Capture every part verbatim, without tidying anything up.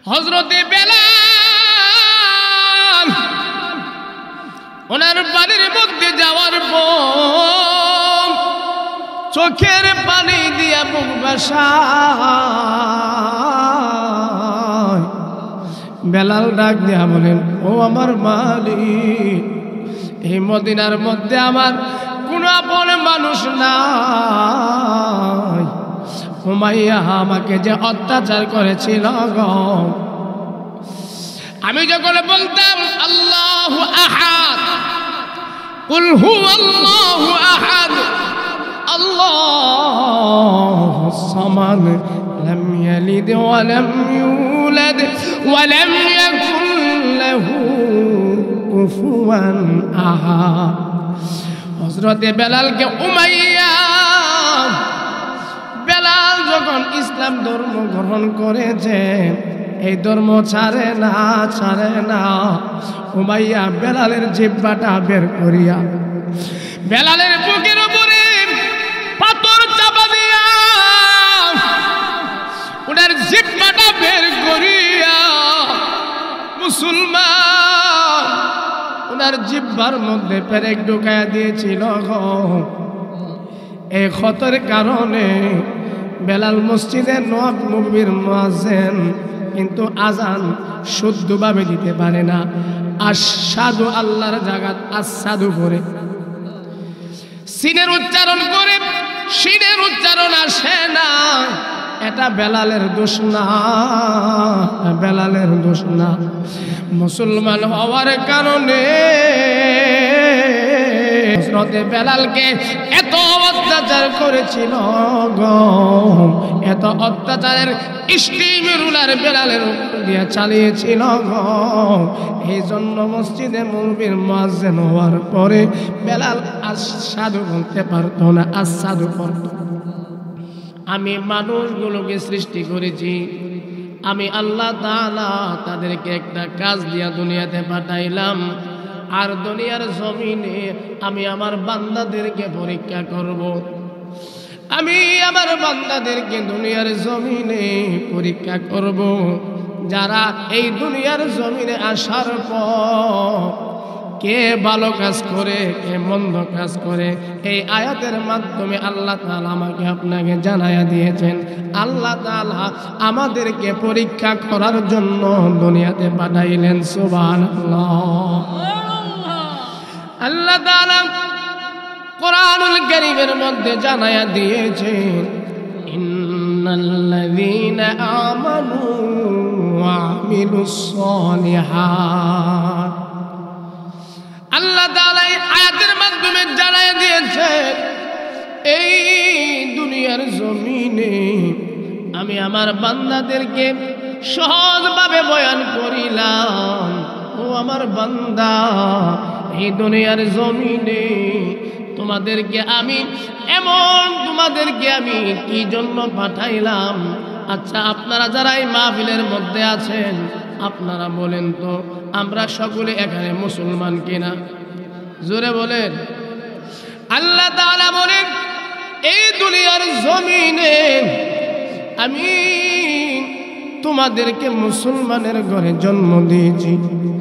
হযরতে বেলাল ওনার বাড়ির মধ্যে যাওয়ার পর চোখের পানি দিয়া বুক ভাসায় বেলাল ডাক দিয়া বলেন, ও আমার মালিক, এই মদিনার মধ্যে আমার কোন আপন মানুষ নাই। উমাইয়া আমাকে যে অত্যাচার করেছিল গো, আমি যখন বলতাম আল্লাহু আহাদ, কুল হুয়াল্লাহু আহাদ, আল্লাহুস সামাদ, লাম ইয়ালিদ ওয়া লাম ইউলাদ ওয়া লাম ইয়াকুল লাহু কুফুয়ান আহাদ। হযরতে বেলালকে উমাইয়া বেলাল যখন ইসলাম ধর্ম গ্রহণ করেছে, এই ধর্ম ছাড়ে না ছাড়ে না। উমাইয়া বেলালের জিহ্বাটা বের করিয়া বেলালের বুকের উপরে পাথর চাপা দিয়া ওনার জিহ্বাটা বের করিয়া মুসলমান ওনার জিহ্বার মধ্যে পেরেক ঢুকাইয়া দিয়েছিল গো। এই ক্ষতের কারণে বেলাল মসজিদে নববীর মুয়াজ্জিন, কিন্তু আজান শুদ্ধভাবে দিতে পারে না। আশহাদু আল্লাহর জায়গা আশহাদু করে সিনের উচ্চারণ করে, সিনের উচ্চারণ আসে না। এটা বেলালের দোষ না, বেলালের দোষ না। মুসলমান হওয়ার কারণে হযরতে বেলালকে এত অত্যাচার করেছিল গো, এত অত্যাচারের স্টিম রুলার বেলালের উপর দিয়ে চালিয়েছিল গো। এই জন্য মসজিদে নববীর মুয়াজ্জিন হওয়ার পরে বেলাল আশহাদু বলতে পারতো না, আশহাদু করতো। আমি মানুষগুলোকে সৃষ্টি করেছি, আমি আল্লাহ তাআলা তাদেরকে একটা কাজ দিয়া দুনিয়াতে পাঠাইলাম, আর দুনিয়ার জমিনে আমি আমার বান্দাদেরকে পরীক্ষা করব। আমি আমার বান্দাদেরকে দুনিয়ার জমিনে পরীক্ষা করব। যারা এই দুনিয়ার জমিনে আসার পর কে ভালো কাজ করে কে মন্দ কাজ করে, এই আয়াতের মাধ্যমে আল্লাহ তাআলা আমাকে আপনাকে জানায়া দিয়েছেন। আল্লাহ তাআলা আমাদেরকে পরীক্ষা করার জন্য দুনিয়াতে পাঠাইলেন। সুবহানাল্লাহ। আল্লাহ তাআলা কোরআনুল কারীমের মধ্যে জানায়া দিয়েছেন, ইন্নাল্লাযীনা আমানু ওয়া আমিলুস সালিহাত। আল্লাহ তাআলা এই আয়াতের মাধ্যমে জানায়া দিয়েছেন, এই দুনিয়ার জমিনে আমি আমার বান্দাদেরকে সহজভাবে বয়ান করিলাম। ও আমার বান্দা, এই দুনিয়ার জমিনে তোমাদেরকে আমি এমন তোমাদেরকে আমি কি জন্য পাঠাইলাম? আচ্ছা, আপনারা যারা এই মাহফিলের মধ্যে আছেন, আপনারা বলেন তো, আমরা সকলে এখানে মুসলমান কিনা? জোরে বলেন। আল্লাহ তাআলা বলেন, এই দুনিয়ার জমিনে আমি তোমাদেরকে মুসলমানের ঘরে জন্ম দিয়েছি।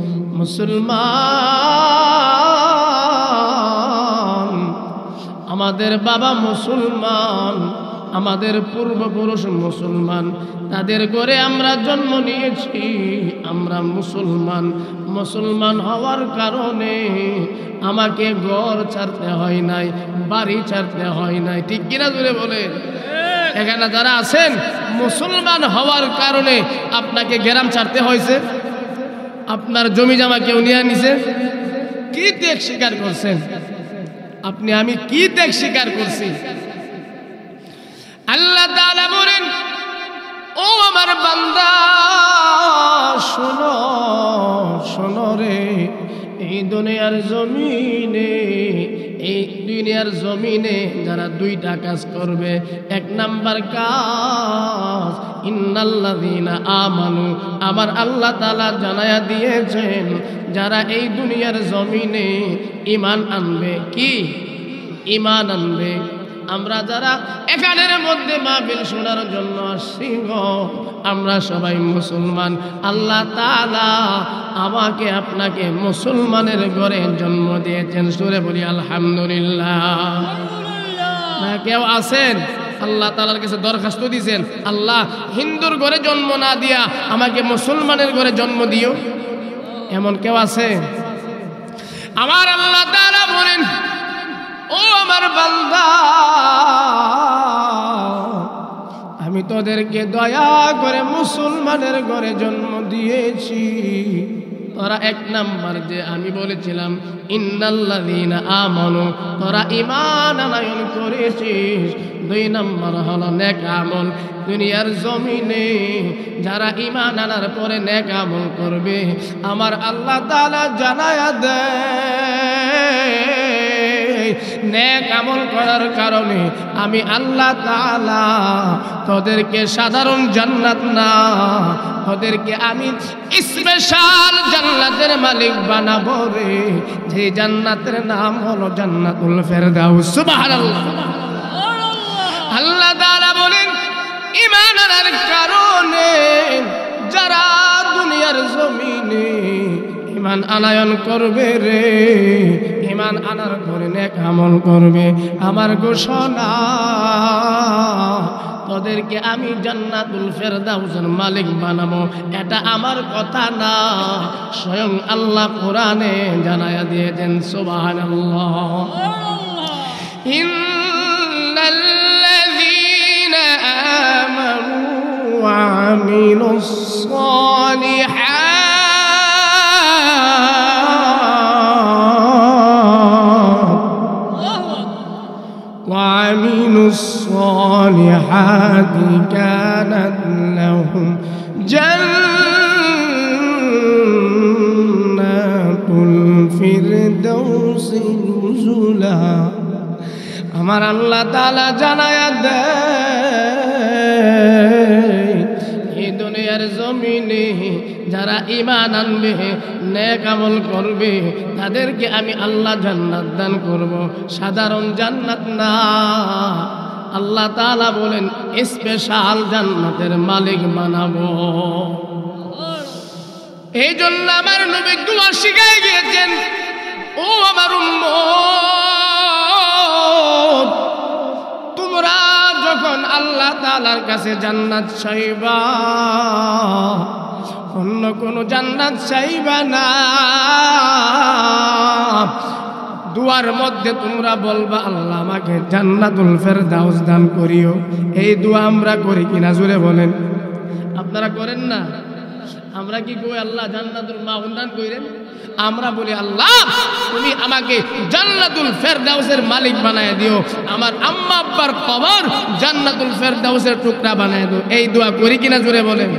মুসলমান, আমাদের বাবা মুসলমান, আমাদের পূর্বপুরুষ মুসলমান, তাদের ঘরে আমরা জন্ম নিয়েছি। আমরা মুসলমান। মুসলমান হওয়ার কারণে আমাকে ঘর ছাড়তে হয় নাই, বাড়ি ছাড়তে হয় নাই। ঠিক কিনা জোরে বলে? এখানে যারা আছেন, মুসলমান হওয়ার কারণে আপনাকে গ্রাম ছাড়তে হয়েছে, আপনার জমি জামা কেউ নিয়ে নিছে। কি ত্যাগ স্বীকার করছেন আপনি? আমি কি ত্যাগ স্বীকার করছি? আল্লাহ তাআলা বলেন, ও আমার বান্দা, শোনো শোনো রে, এই দুনিয়ার জমিনে এই দুনিয়ার জমিনে যারা দুইটা কাজ করবে, এক নাম্বার কাজ ইন্নাল্লাযীনা আমানু, আমার আল্লাহ তাআলা জানায়া দিয়েছেন, যারা এই দুনিয়ার জমিনে ঈমান আনবে। কি ঈমান আনবে? আমরা যারা এখানের মধ্যে মাহফিল শোনার জন্য আসছি গো, আমরা সবাই মুসলমান। আল্লাহ তাআলা আমাকে আপনাকে মুসলমানের ঘরে জন্ম দিয়েছেন। সুরে বলি আলহামদুলিল্লাহ। না কেউ আছেন আল্লাহ তাআলার কাছে দরখাস্ত দিয়েছেন, আল্লাহ হিন্দুর ঘরে জন্ম না দিয়া আমাকে মুসলমানের ঘরে জন্ম দিও? এমন কেউ আছে? আমার আল্লাহ তাআলা বলেন, ও আমার বান্দা, আমি তোদেরকে দয়া করে মুসলমানের ঘরে জন্ম দিয়েছি। তোরা এক নাম্বার যে আমি বলেছিলাম ইন্নাল্লাযীনা আমানু, তোরা ঈমান আনয়ন করেছিস। দুই নাম্বার হলো নেক আমল। দুনিয়ার জমিনে যারা ঈমান আনার পরে নেক আমল করবে, আমার আল্লাহ তাআলা জানায়া দেয়, নেক আমল করার কারণে আমি আল্লাহ তাআলা তোদেরকে সাধারণ জান্নাত না, তোদেরকে আমি স্পেশাল জান্নাতের মালিক বানাবো রে, যে জান্নাতের নাম হলো জান্নাতুল ফেরদাউস। সুবহানাল্লাহ। আল্লাহ তাআলা বলেন, ঈমান আনার কারণে যারা দুনিয়ার জমিনে ঈমান আনয়ন করবে রে, ঈমান আনার পরে নেক আমল করবে, আমার ঘোষণা তোদেরকে আমি জান্নাতুল ফেরদাউসের মালিক বানাবো। এটা আমার কথা না, স্বয়ং আল্লাহ কোরআনে জানায়া দিয়েছেন। সুবহানাল্লাহ। ইন্নাল্লাযীনা আমানু ওয়া আমিলুস সালিহাত وعملوا الصالحات كانت لهم جنات الفردوس نزلا। আমার আল্লাহ তাআলা জানায়া দেয়, এই দুনিয়ার জমিনে যারা ঈমান আনবে, নেক আমল করবে, তাদেরকে আমি আল্লাহ জান্নাত দান করব, সাধারণ জান্নাত না। আল্লাহ তাআলা বলেন স্পেশাল জান্নাতের মালিক বানাবো। এই জন্য আমার নবী দুআ শিখাই গিয়েছেন, ও আমার উম্মত, তোমরা যখন আল্লাহ তাআলার কাছে জান্নাত চাইবা, অন্য কোন জান্নাত চাইবা না। দুয়ার মধ্যে তোমরা বলবা, আল্লাহ আমাকে জান্নাতুল ফেরদাউস দান করিও। এই দোয়া আমরা করি কিনা জোরে বলেন? আপনারা করেন না? আমরা কি কই আল্লাহ জান্নাতুল মাউন দান কইরেন? আমরা বলি, আল্লাহ তুমি আমাকে জান্নাতুল ফেরদাউসের মালিক বানায় দিও, আমার আম্মা আব্বার কবর জান্নাতুল ফেরদাউসের টুকরা বানায় দিও। এই দোয়া করি কিনা জোরে বলেন?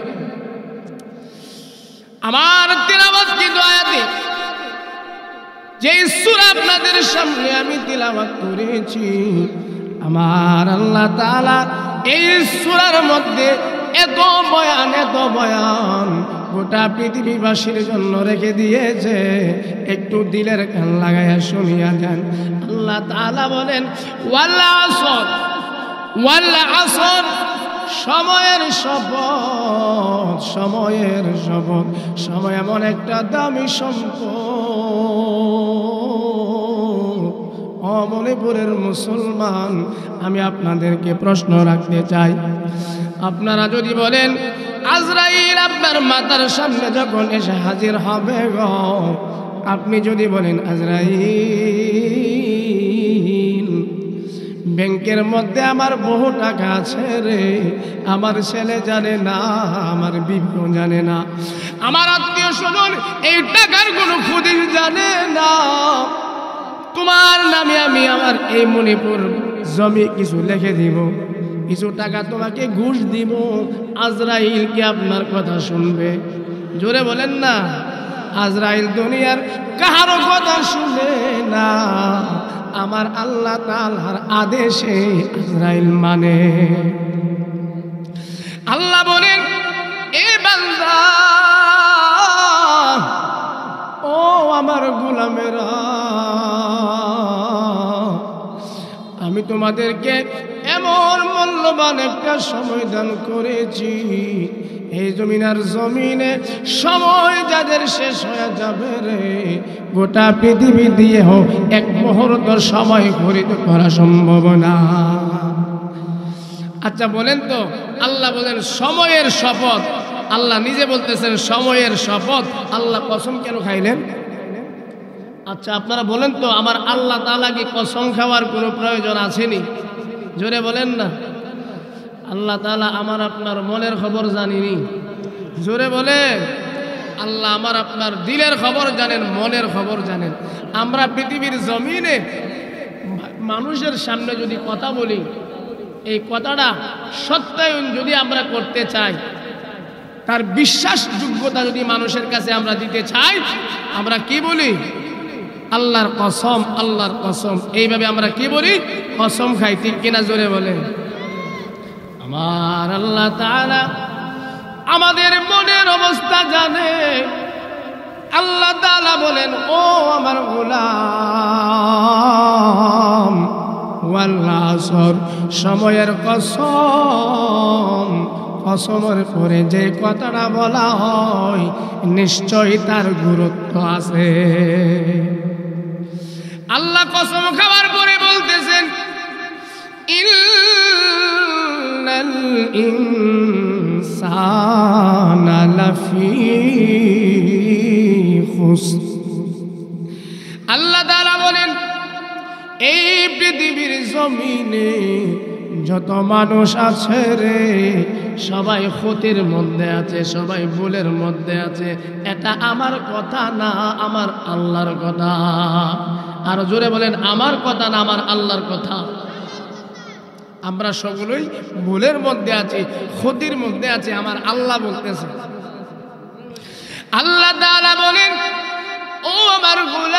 আমার তিলাওয়াতকৃত আয়াতে যে সূরা আপনাদের সামনে আমি তিলাওয়াত করেছি, আমার আল্লাহ তাআলা এই সূরার মধ্যে এত বয়ান এত বয়ান গোটা পৃথিবীবাসীর জন্য রেখে দিয়েছে। একটু দিলের কান লাগাইয়া শুনিয়া যান। আল্লাহ তাআলা বলেন, ওয়াল আসর ওয়াল আসর, সময়ের শপথ, সময়ের শপথ। সময় এমন একটা দামি সম্পদ। ও মণিপুরের মুসলমান, আমি আপনাদেরকে প্রশ্ন রাখতে চাই। আপনারা যদি বলেন আজরাইল আপনার মাথার সামনে যখন এসে হাজির হবে গো, আপনি যদি বলেন আজরাইল ব্যাংকের মধ্যে আমার বহু টাকা আছে রে, আমার ছেলে জানে না, আমার বিবিও জানে না, আমার আত্মীয় স্বজন এই টাকার কোনো খুদিস জানে না, তোমার নামে আমি আমার এই মণিপুর জমি কিছু লিখে দিব, কিছু টাকা তোমাকে ঘুষ দিব, আজরাইল কি আপনার কথা শুনবে? জোরে বলেন না। আজরাইল দুনিয়ার কারো কথা শুনে না, আমার আল্লাহ তাআলার আদেশে আজরাইল মানে। আল্লাহ বলেন, এ বান্দা, ও আমার গোলামেরা, আমি তোমাদেরকে এমন মূল্যবান একটা সময় দান করেছি, এই জমিনার জমিনে সময় যাদের শেষ হয়ে যাবে রে, গোটা পৃথিবী দিয়ে হোক এক মুহূর্ত সময় খরিদ করা সম্ভব না। আচ্ছা বলেন তো, আল্লাহ বলেন সময়ের শপথ, আল্লাহ নিজে বলতেছেন সময়ের শপথ, আল্লাহ কসম কেন খাইলেন? আচ্ছা আপনারা বলেন তো, আমার আল্লাহ তাআলা কি কসম খাওয়ার কোনো প্রয়োজন আসেনি? জোরে বলেন না। আল্লাহ তাআলা আমার আপনার মনের খবর জানিনি? জোরে বলেন। আল্লাহ আমার আপনার দিলের খবর জানেন, মনের খবর জানেন। আমরা পৃথিবীর জমিনে মানুষের সামনে যদি কথা বলি, এই কথাটা সত্যায়ন যদি আমরা করতে চাই, তার বিশ্বাসযোগ্যতা যদি মানুষের কাছে আমরা দিতে চাই, আমরা কি বলি? আল্লাহর কসম, আল্লাহর কসম। এইভাবে আমরা কি বলি? কসম খাই। ঠিক কিনা? জোরে বলেন। আমার আল্লাহ তাআলা আমাদের মনের অবস্থা জানে। আল্লাহ তাআলা বলেন, ও আমার গোলাম, ওয়াল আসর, সময়ের কসম, কসমের পরে যে কথাটা বলা হয় নিশ্চয়ই তার গুরুত্ব আছে। আল্লাহ কসম খাওয়ার পরে বলতেছেন, ইন্নাল ইনসানা লাফি খুসর। আল্লাহ তাআলা বলেন, এই পৃথিবীর জমিনে যত মানুষ আছে রে, সবাই ক্ষতির মধ্যে আছে, সবাই ভুলের মধ্যে আছে। এটা আমার কথা না, আমার আল্লাহর কথা। আর জোরে বলেন, আমার কথা না, আমার আল্লাহর কথা। আমরা সকলেই ভুলের মধ্যে আছি, ক্ষতির মধ্যে আছি, আমার আল্লাহ বলতেছে। আল্লাহ তাআলা বলেন, ও আমার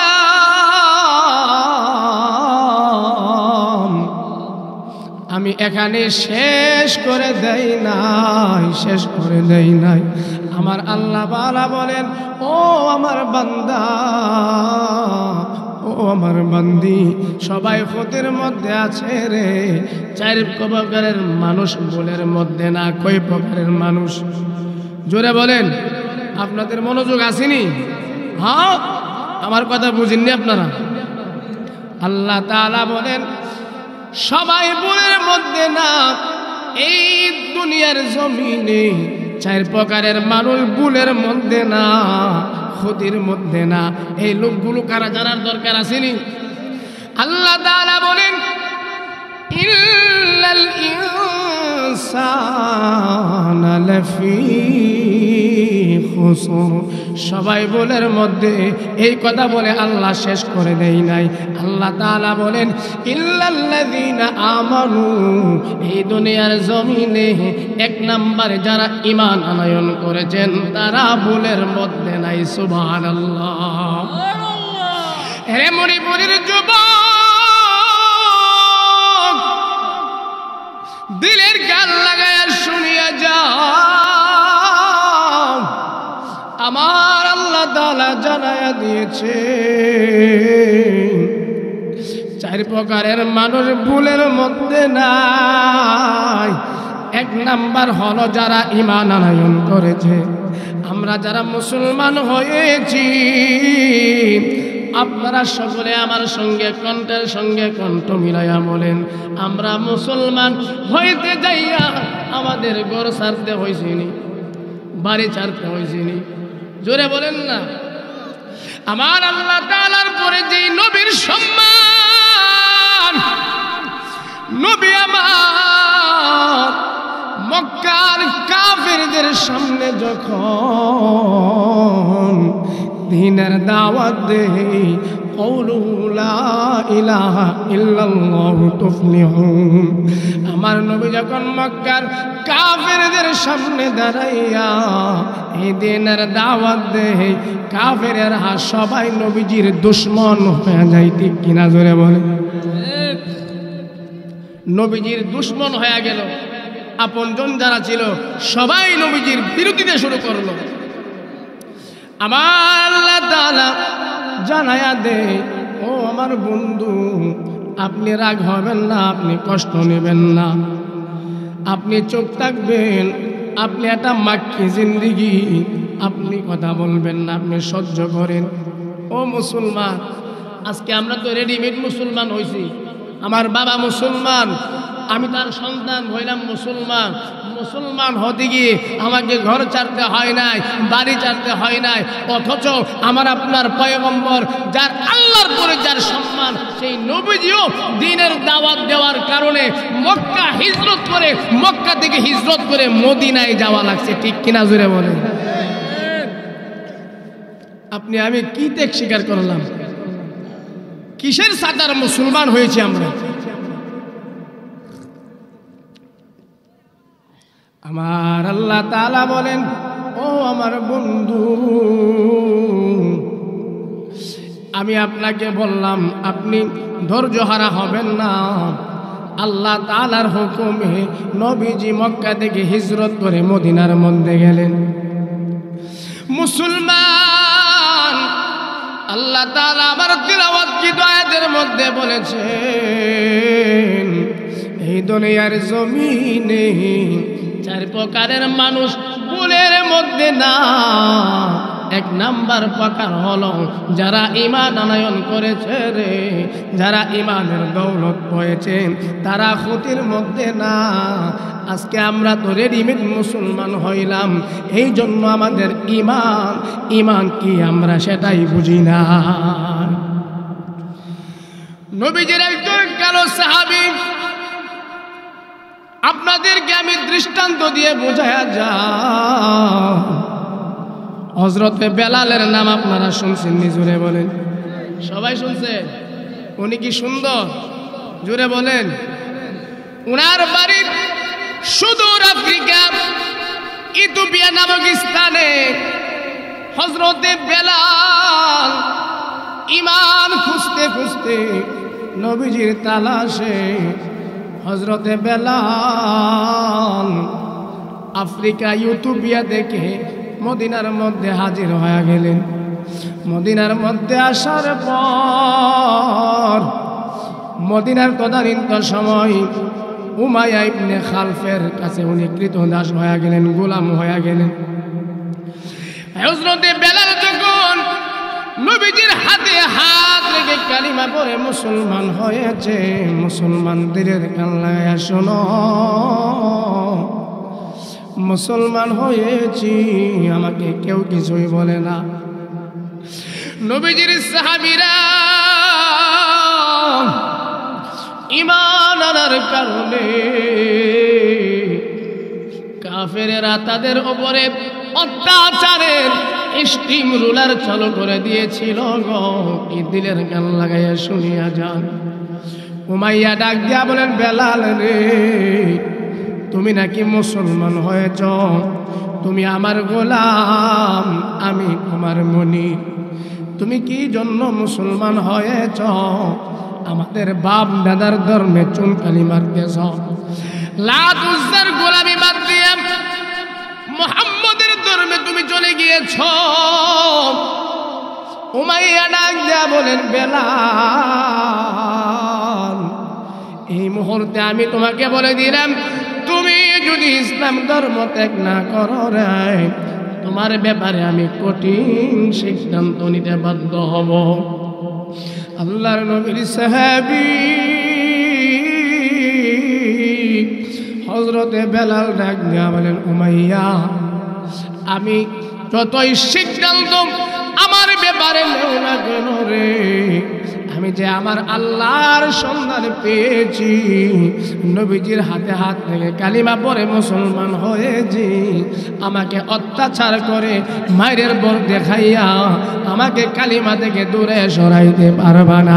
গোলাম, আমি এখানে শেষ করে দেই নাই, শেষ করে দেই নাই। আমার আল্লাহ বালা বলেন, ও আমার বান্দা, ও আমার বান্দি, সবাই ক্ষতির মধ্যে আছে রে। চার প্রকারের মানুষ ভুলের মধ্যে না, কয় প্রকারের মানুষ? জোরে বলেন। আপনাদের মনোযোগ আসেনি? হ্যাঁ, আমার কথা বুঝেননি আপনারা? আল্লাহ তাআলা বলেন, সবাই ভুলের মধ্যে না। এই দুনিয়ার জমিনে চার প্রকারের মানুষ ভুলের মধ্যে না, ক্ষতির মধ্যে না। এই লোকগুলো কারা জানার দরকার আসেনি? আল্লাহ তাআলা বলেন, ইল্লাল ইনসানা লাফি খুসর। সবাই ভুলের মধ্যে। এই কথা বলে আল্লাহ শেষ করে দেই নাই। আল্লাহ তাআলা বলেন, ইল্লাল্লাযীনা আমানু। এই দুনিয়ার জমিনে এক নম্বরে যারা ঈমান আনয়ন করেছেন তারা ভুলের মধ্যে নাই। সুবহানাল্লাহ। হে মরিপুরের যুবক, দিলের গাল লাগায় শুনিয়া যাও, আমার আল্লাহ তাআলা জানায়া দিয়েছে চার প্রকারের মানুষ ভুলের মধ্যে নাই। এক নাম্বার হলো যারা ঈমান আনয়ন করেছে। আমরা যারা মুসলমান হয়েছি, আপনারা সকলে আমার সঙ্গে কণ্ঠের সঙ্গে কণ্ঠ মিলাইয়া বলেন, আমরা মুসলমান হইতে যাইয়া আমাদের ঘর ছাড়তে হয়েছিনি, বাড়ি ছাড়তে হয়েছিনি? জোরে বলেন না। আমার আল্লাহ তাআলার পরে যেই নবীর সম্মান, নবী আমার মক্কার কাফেরদের সামনে যখন দ্বীনের দাওয়াত দেই, কওলু লা ইলাহা ইল্লাল্লাহু তুফলিহুন। আমার নবী যখন মক্কার কাফেরদের সামনে দাঁড়াইয়া এই দ্বীনের দাওয়াত দেই, কাফেরেরা সবাই নবীজির দুশমন হয়ে যায়। ঠিক কিনা? জোরে বলে। নবীজির দুশমন হয়ে গেল। আপনজন যারা ছিল সবাই নবীজির বিরোধিতা শুরু করলো। আমার আল্লাহ তাআলা জানায়া দে, ও আমার বন্ধু, আপনি রাগ হবেন না, আপনি কষ্ট নেবেন না, আপনি চুপ থাকবেন। আপনি একটা মাক্কি জিন্দিগি, আপনি কথা বলবেন না, আপনি সহ্য করেন। ও মুসলমান, আজকে আমরা তো রেডিমেড মুসলমান হয়েছি। আমার বাবা মুসলমান, আমি তার সন্তান হইলাম মুসলমান। মুসলমান হতে গিয়ে আমাকে ঘর ছাড়তে হয় নাই, বাড়ি ছাড়তে হয় নাই, অথচ আমার আপনার পয়গম্বর, যার আল্লাহর পরে যার সম্মান, সেই নবীজিও দ্বীনের দাওয়াত দেওয়ার কারণে মক্কা হিজরত করে, মক্কা থেকে হিজরত করে মদিনায় যাওয়া লাগছে। ঠিক কিনা জুড়ে বলেন? আপনি আমি কি ত্যাগ স্বীকার করলাম? কিসের সাদার মুসলমান হয়েছে আমরা? আমার আল্লাহ তাআলা বলেন, ও আমার বন্ধু, আমি আপনাকে বললাম আপনি ধৈর্যহারা হবেন না। আল্লাহ তাআলার হুকুমে নবীজি মক্কা থেকে হিজরত করে মদিনার মধ্যে গেলেন। মুসলমান, আল্লাহ তাআলা আমার তিলাওয়াতকৃত আয়াতের মধ্যে বলেছেন, এই দুনিয়ার জমিনে চার প্রকারের মানুষ ভুলের মধ্যে না। এক নাম্বার প্রকার হলো যারা ঈমান আনয়ন করেছে রে, যারা ঈমানের দৌলত পেয়েছে, তারা ক্ষতির মধ্যে না। আজকে আমরা তো রেডিমেড মুসলমান হইলাম, এই জন্য আমাদের ঈমান ঈমান কি আমরা সেটাই বুঝি না। নবীজির একজন কালো সাহাবী, আপনাদেরকে আমি দৃষ্টান্ত দিয়ে বোঝায়া যাই। হযরতে বেলালের নাম আপনারা শুনছেন নি? জোরে বলেন। সবাই শুনছেন? উনি কি সুন্দর? জোরে বলেন। উনার বাড়ি সুদূর আফ্রিকা ইথিওপিয়া নামক স্থানে। হযরতে বেলাল ঈমান খুঁজতে খুঁজতে নবীজির তালাশে হযরতে বেলাল আফ্রিকা ইথিওপিয়া দেখে মদিনার মধ্যে হাজির হয়ে গেলেন। মদিনার মধ্যে আসার পর মদিনার তদানীন্ত সময় উমাইয়া ইবনে খালফের কাছে উনি কৃতদাস হয়ে গেলেন, গোলাম হয়ে গেলেন। হযরতে বেলাল যখন নবীজির হাতে হাত রেখে কালিমা পড়ে মুসলমান হয়েছে, মুসলমানদের কান লাগায়া শোনো, মুসলমান হয়েছি, আমাকে কেউ কিছুই বলে না। নবীজির সাহাবীরা ঈমান আনার কারণে কাফেরেরা তাদের উপরে অত্যাচারের স্টিম রুলার চালু করে দিয়েছিল গো। কি দিলের গান লাগাইয়া শুনিয়া যান। উমাইয়া ডাক দিয়া বলেন, বেলাল রে, তুমি নাকি মুসলমান হয়েছ, তুমি আমার গোলাম, আমি তোমার মনি। তুমি কি জন্য মুসলমান হয়েছ? আমাদের বাপ দাদার ধর্মে চুনকালি মারতেছ, লাত উজ্জার গোলামি বাদ দিয়ে মুহাম্মদের ধর্মে তুমি চলে গিয়েছ। উমাইয়া ডাক দিয়া বলেন, বেলাল, এই মুহূর্তে আমি তোমাকে বলে দিলাম, তুমি যদি ইসলাম ধর্ম ত্যাগ না করো রে, তোমার ব্যাপারে আমি কঠিন সিদ্ধান্ত নিতে বাধ্য হব। আল্লাহর নবীর সাহাবী হযরতে বেলাল ডাক দিয়া বলেন, উমাইয়া, আমি যতই সিদ্ধান্ত আমার ব্যাপারে নেও না কেন রে, আমি যে আমার আল্লাহর সন্ধান পেয়েছি, নবীজির হাতে হাত থেকে কালিমা পড়ে মুসলমান হয়েছি, আমাকে অত্যাচার করে মায়ের বর দেখাইয়া আমাকে কালিমা থেকে দূরে সরাইতে পারবা না।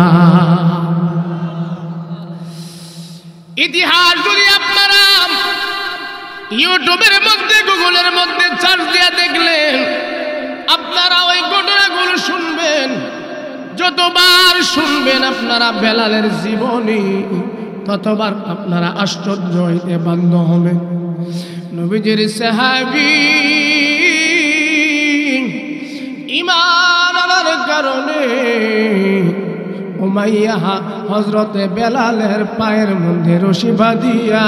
ইতিহাস যদি আপনারা ইউটিউবের মধ্যে গুগলের মধ্যে সার্চ দিয়ে দেখলেন, আপনারা ওই ঘটনাগুলো শুনবেন। যতবার শুনবেন আপনারা বেলালের জীবনী, ততবার আপনারা আশ্চর্য হইতে বাধ্য হবেন। নবীজির সাহাবী ঈমান আনার কারণে উমাইয়া হযরতে বেলালের পায়ের মধ্যে রশি বাঁধিয়া,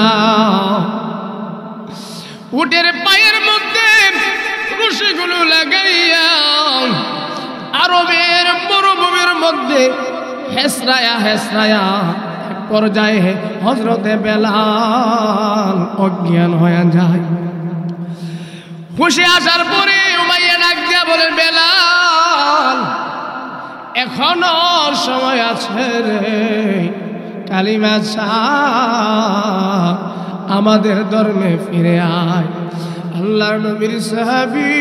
উটের পায়ের মধ্যে রশিগুলো লাগাইয়া আরবের মরুভূমির মধ্যে হেসরায়া হেসরায়া এক পর্যায়ে হযরতে বেলাল অজ্ঞান হয়ে যায়। খুশি আসার পরে উমাইয়া ডাক দিয়া বলেন, বেলাল এখনো সময় আছে রে, কালিমা ছাড়, আমাদের ধর্মে ফিরে আয়। আল্লাহর নবীর সাহাবী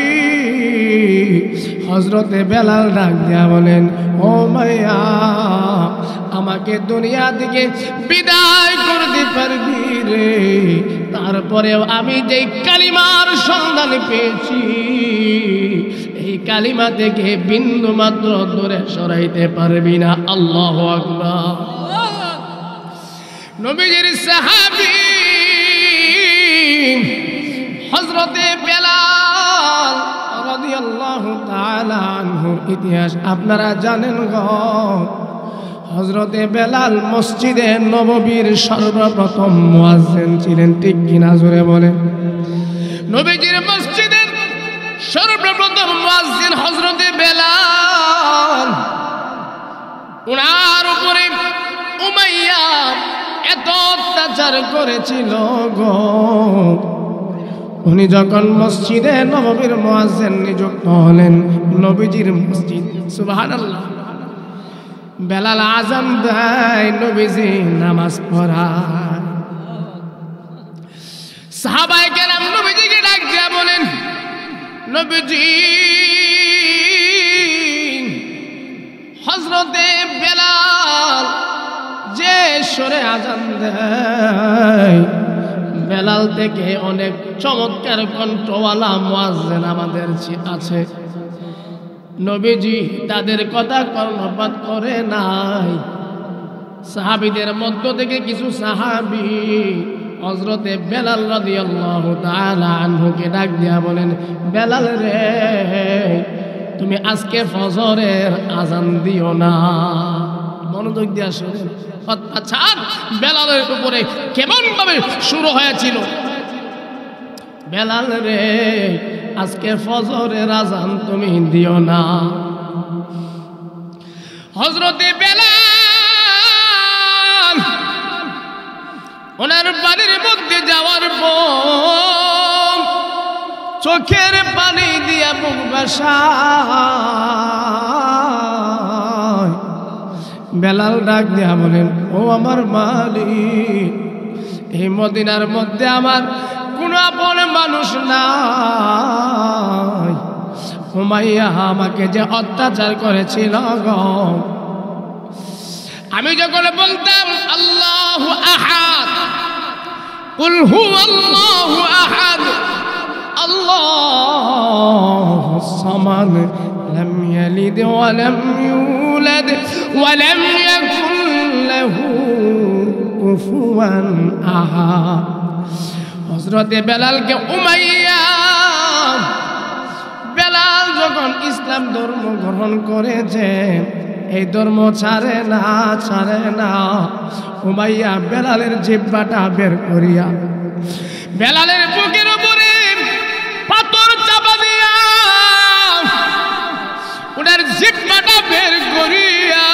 হযরতে বেলাল ডাক দিয়া বলেন, ও মাইয়া আমাকে দুনিয়া থেকে বিদায় করতে পারবি রে, তারপরেও আমি যে কালিমার সন্ধান পেয়েছি এই কালিমা থেকে বিন্দু মাত্র দূরে সরাইতে পারবি না। আল্লাহু আকবার। নবীজির সাহাবী হযরতে বেলাল রাদিয়াল্লাহু তাআলা আনহুর ইতিহাস আপনারা জানেন গো। হযরতে বেলাল মসজিদে নববীর সর্বপ্রথম মুয়াজ্জিন ছিলেন, ঠিক কিনা জোরে বলেন? নবীজির মসজিদের সর্বপ্রথম মুয়াজ্জিন হযরতে বেলাল। উনার উপরে উমাইয়া এত অত্যাচার করেছিল গো, উনি যখন মসজিদে নববীর মুয়াজ্জিন নিযুক্ত হলেন, নবীজির মসজিদ, সুবহানাল্লাহ, বেলাল আযান দেয়, নবীজি নামাজ পড়ায়। সাহাবায়ে কেরাম নবীজিকে ডাক দিয়া বলেন, নবীজি হযরতে বেলাল যে সুরে আযান দেয়, বেলাল থেকে অনেক চমৎকার কণ্ঠওয়ালা মুয়াজ্জিন আমাদের আছে, নবীজি তাদের কথা কর্ণপাত করে নাই। সাহাবীদের মধ্য থেকে কিছু সাহাবী হযরতে বেলাল রাদিয়াল্লাহু তাআলা আনহুকে ডাক দিয়া বলেন, বেলাল রে তুমি আজকে ফজরের আযান দিও না। মনোযোগ দিয়া শুনেন, অত্যাচার বেলালের উপরে কেমন ভাবে শুরু হয়েছিল। বেলাল রে আজকে ফজরের আযান তুমি দিও না। হযরতে বেলাল ওনার বাড়ির মধ্যে যাওয়ার পর চোখের পানি দিয়া বুক ভাসায়। বেলাল ডাক দিয়া বলেন, ও আমার মালিক, এই মদিনার মধ্যে আমার কোন আপন মানুষ নাই, উমাইয়া আমাকে যে অত্যাচার করেছিল গো, আমি যখন বলতাম আল্লাহু আহাদ, কুল হুয়াল্লাহু আহাদ, আল্লাহুস সামাদ, লাম ইয়ালিদ ওয়া লাম ইউলাদ ওয়া লাম ইয়াকুল লাহু কুফুয়ান আহাদ। হযরতে বেলালকে উমাইয়া, বেলাল যখন ইসলাম ধর্ম গ্রহণ করেছে, এই ধর্ম ছাড়ে না ছাড়ে না। উমাইয়া বেলালের জিহ্বাটা বের করিয়া বেলালের বুকের উপরে পাথর চাপা দিয়া ওনার জিহ্বাটা বের করিয়া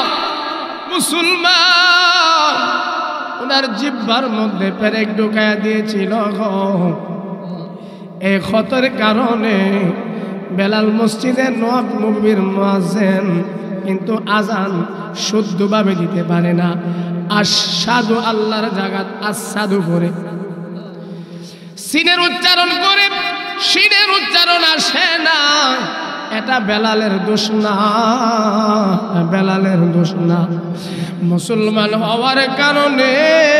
মুসলমান ওনার জিহ্বার মধ্যে পেরেক ঢুকাইয়া দিয়েছিল গো। এই ক্ষতের কারণে বেলাল মসজিদে নববীর মুয়াজ্জিন, কিন্তু আজান শুদ্ধভাবে দিতে পারে না। আশহাদু আল্লাহর জায়গাত আশহাদু করে সিনের উচ্চারণ করে, সিনের উচ্চারণ আসে না। এটা বেলালের দোষ না, বেলালের দোষ না। মুসলমান হওয়ার কারণে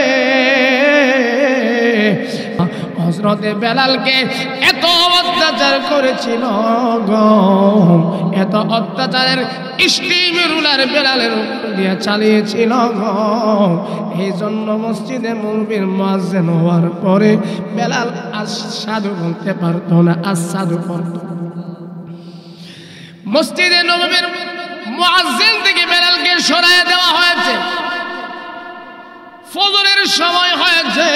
হযরতে বেলালকে এত অত্যাচার করেছিল গো, এত অত্যাচারের স্টিম রুলার বেলালের উপর দিয়ে চালিয়েছিল গো। এই জন্য মসজিদে নববীর মুয়াজ্জিন হওয়ার পরে বেলাল আশহাদু বলতে পারতো না, আশহাদু পড়তো। মসজিদে নববীর মুয়াজ্জিন থেকে বেলালকে সরায় দেওয়া হয়েছে। ফজরের সময় হয়েছে,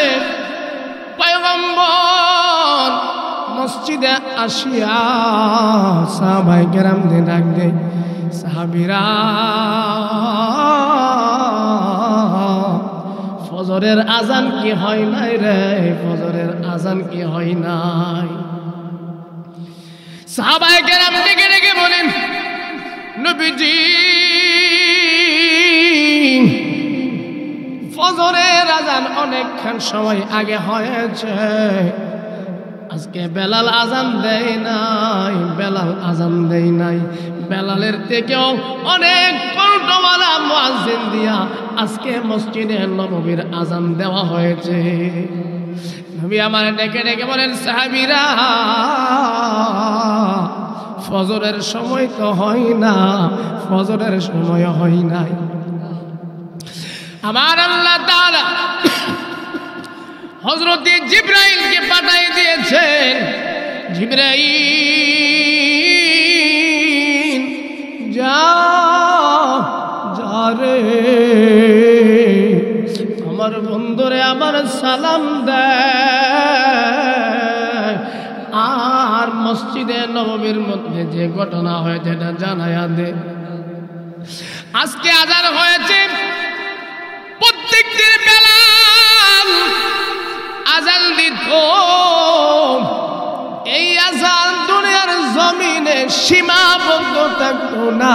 পয়গম্বর মসজিদে আসিয়া সাহাবায়ে কেরামদের ডাক দেয়, সাহাবীরা ফজরের আজান কি হয় নাই রে, ফজরের আজান কি হয় নাই? সাহাবায়ে কেরাম ডেকে ডেকে বলেন, নবীজি ফজরের আজান অনেকক্ষণ সময় আগে হয়েছে, আজকে বেলাল আজান দেয় নাই, বেলাল আজান দেয় নাই। বেলালের থেকেও অনেক কণ্ঠওয়ালা মুয়াজ্জিন দিয়া আজকে মসজিদে নববীর আজান দেওয়া হয়েছে। নবী আমার ডেকে ডেকে বলেন, সাহাবীরা ফজরের সময় তো হয় না, ফজরের সময় হয় নাই। আমার আল্লাহ তাআলা হযরত জিবরাইলকে পাঠিয়ে দিয়েছেন, জিবরাইল যা যা রে আমার বন্ধুরে আমার সালাম দে, আর মসজিদে নববীর মধ্যে যে ঘটনা হয়েছে এটা জানায়া দে। আজকে আজান হয়েছে, প্রত্যেক দিন বেলাল আজান দিত, এই আজান দুনিয়ার জমিনে সীমাবদ্ধ থাকতো না,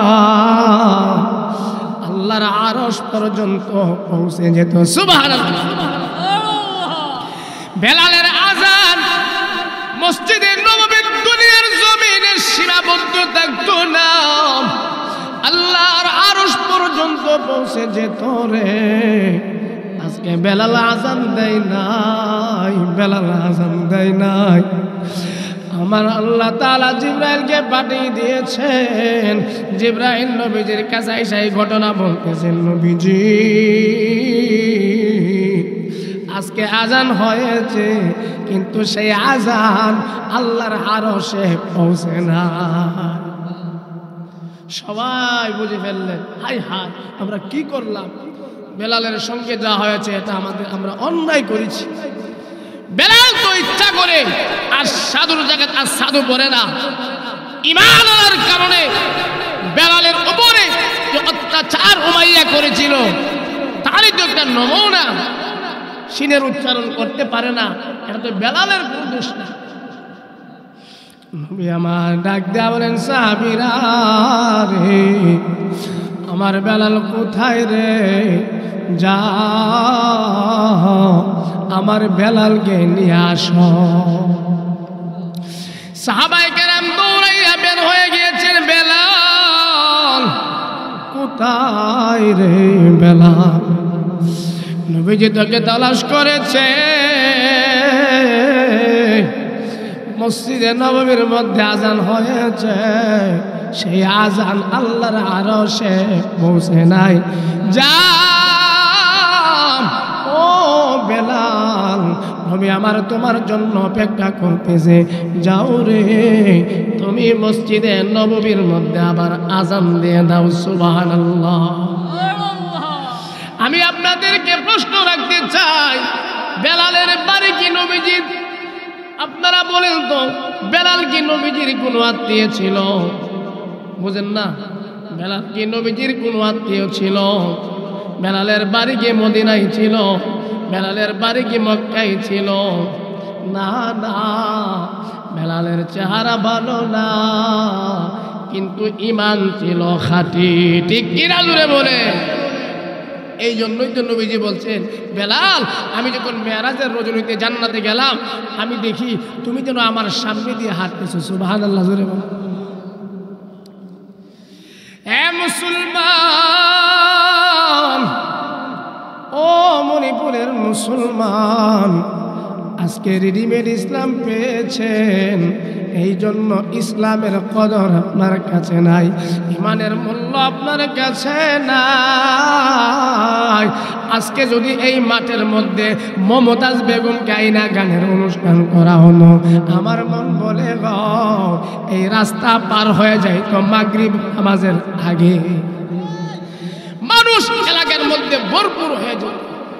আল্লাহর আরশ পর্যন্ত পৌঁছে যেত। সুবহানাল্লাহ। বেলালের আজান মসজিদে নববীর দুনিয়ার জমিনে সীমাবদ্ধ থাকতো না, আল্লাহর আরশ পর্যন্ত পৌঁছে যেত রে। আজকে বেলাল আজান দেয় নাই, বেলাল আজান দেয় নাই। আমার আল্লাহ তাআলা জিবরাইলকে পাঠিয়ে দিয়েছেন, জিবরাইল নবীজির কাছে এসে এই ঘটনা বলতেছেন, নবীজি আজকে আজান হয়েছে, কিন্তু সেই আজান আল্লাহর আরশে পৌঁছে না। সবাই বুঝে ফেললেন, হাই হাই আমরা কি করলাম, বেলালের সঙ্গে যা হয়েছে এটা আমাদের, আমরা অন্যায় করেছি। বেলাল তো ইচ্ছা করে আর সাধুর জায়গায় আর সাধু পড়ে না, ঈমান আনার কারণে বেলালের উপরে যে অত্যাচার উমাইয়া করেছিল তারই তো একটা নমুনা, সিনের উচ্চারণ করতে পারে না, এটা তো বেলালের কোন দোষ না। নবী আমার ডাক দেয়া বলেন, সাহাবীরা রে আমার বেলাল কোথায় রে, যা আমার বেলালকে নিয়ে আসো। সাহাবায়ে কেরাম দৌড়াইয়া বের হয়ে গিয়েছেন, বেলাল কোথায় রে বেলাল? নবীজি তাকে তালাশ করেছে, মসজিদে নববীর মধ্যে আজান হয়েছে, সেই আজান আল্লাহর আরশে পৌঁছে নাই। যা ও বেলাল, নবী আমার তোমার জন্য অপেক্ষা করতেছে, যাও রে তুমি মসজিদে নববীর মধ্যে আবার আজান দিয়ে দাও। সুবহানাল্লাহ। আমি আপনাদেরকে প্রশ্ন রাখতে চাই, বেলালের বাড়ি কি নবীজির? আপনারা বলেন তো, বেলাল কি নবীজির কোনো আত্মীয় ছিল? বুঝেন না, বেলাল কি নবীজির কোনো আত্মীয় ছিল? বেলালের বাড়ি কি মদিনায় ছিল? বেলালের বাড়ি কি মক্কায় ছিল? না না, বেলালের চেহারা ভালো না, কিন্তু ঈমান ছিল খাঁটি। ঠিক কিনা জুড়ে বলে? এই জন্যই তো নবীজি বলছেন, বেলাল আমি যখন মেরাজের রজনীতে জান্নাতে গেলাম, আমি দেখি তুমি যেন আমার সামনে দিয়ে হাঁটতেছো। সুবহানাল্লাহ জোরে বল। হে মুসলমান, ও মণিপুরের মুসলমান, আজকে রেডিমেড ইসলাম পেয়েছেন, এই জন্য ইসলামের কদর আপনার কাছে নাই, ইমানের মূল্য আপনার কাছে নাই। আজকে যদি এই মাঠের মধ্যে মমতাজ বেগমকে আইনা গানের অনুষ্ঠান করা হলো, আমার মন বলে গো এই রাস্তা পার হয়ে যায় তো মাগরিব নামাজের আগে, মানুষ এলাকার মধ্যে ভরপুর হয়ে যায়।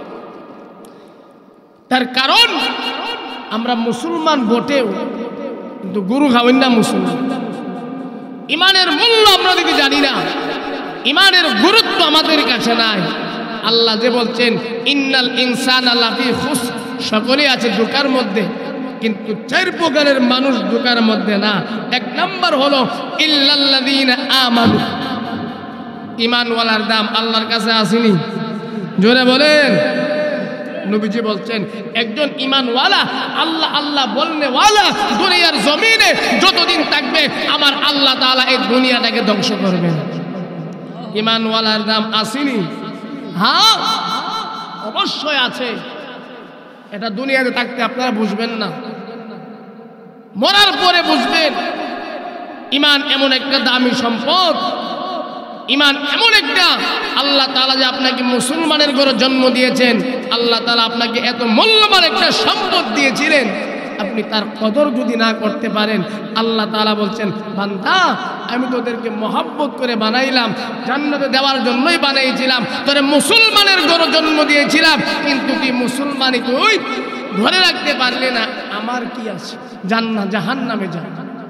তার কারণ আমরা মুসলমান বটেও কিন্তু গুরু খাওয়েন না মুসলমান। ইমানের মূল্য আমরা দিতে জানি না, ইমানের গুরুত্ব আমাদের কাছে নাই। আল্লাহ যে বলছেন ইন্নাল ইনসানা লাফি খুসর, সকলে আছে ধোঁকার মধ্যে, কিন্তু চার প্রকারের মানুষ ধোঁকার মধ্যে না। এক নাম্বার হলো ইল্লাল্লাযীনা আমানু, ইমানওয়ালার দাম আল্লাহর কাছে আসেনি, জোরে বলেন। নবীজি বলছেন একজন ইমানওয়ালা, আল্লাহ আল্লাহ বলনেওয়ালা দুনিয়ার জমিনে যতদিন থাকবে আমার আল্লাহ তাআলা এই দুনিয়াটাকে ধ্বংস করবেন। ইমানওয়ালার দাম আসেনি? হ্যাঁ অবশ্যই আছে। এটা দুনিয়াতে থাকতে আপনারা বুঝবেন না, মরার পরে বুঝবেন। ইমান এমন একটা দামি সম্পদ, ইমান এমন একটা, আল্লাহ তাআলা যে আপনাকে মুসলমানের ঘরে জন্ম দিয়েছেন, আল্লাহ তাআলা আপনাকে এত মূল্যবান একটা সম্পদ দিয়েছিলেন, আপনি তার কদর যদি না করতে পারেন, আল্লাহ তাআলা বলছেন বান্দা আমি তোদেরকে মহব্বত করে বানাইলাম, জান্নাতে দেওয়ার জন্যই বানাইছিলাম, তোরে মুসলমানের ঘরে জন্ম দিয়েছিলাম, কিন্তু তুই মুসলমানই তুই ধরে রাখতে পারলি না, আমার কি আছে, জান্নাত জাহান্নামে যা।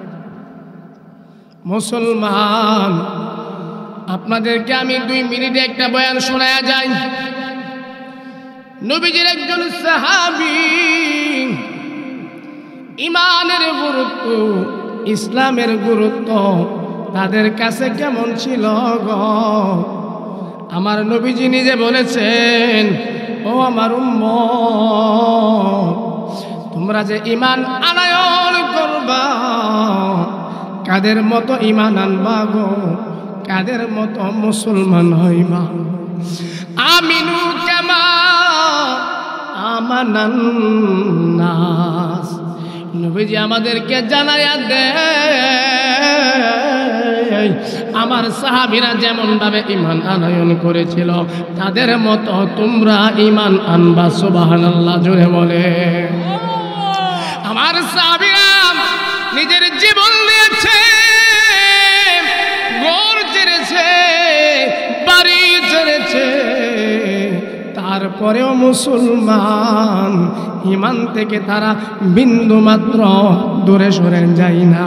মুসলমান, আপনাদেরকে আমি দুই মিনিটে একটা বয়ান শোনায়া যাই। নবীজির একজন সাহাবী, ইমানের গুরুত্ব, ইসলামের গুরুত্ব তাদের কাছে কেমন ছিল গো। আমার নবীজি নিজে বলেছেন, ও আমার উম্মত, তোমরা যে ইমান আনয়ন করবা, কাদের মতো ইমান আনবা গো, কাদের মতো মুসলমান হইবা। আমিনু কামা আমানান নাস, নবীজি আমাদেরকে জানায়া দেয় আমার সাহাবীরা যেমন ভাবে ইমান আনয়ন করেছিল তাদের মতো তোমরা ইমান আনবা। সুবহানাল্লাহ, জোরে বলে। আমার সাহাবীরা নিজের জীবন দিয়েছে, ঘর ছেড়েছে, বাড়ি ছেড়েছে, তারপরেও মুসলমান, ইমান থেকে তারা বিন্দু মাত্র দূরে সরে যায় না।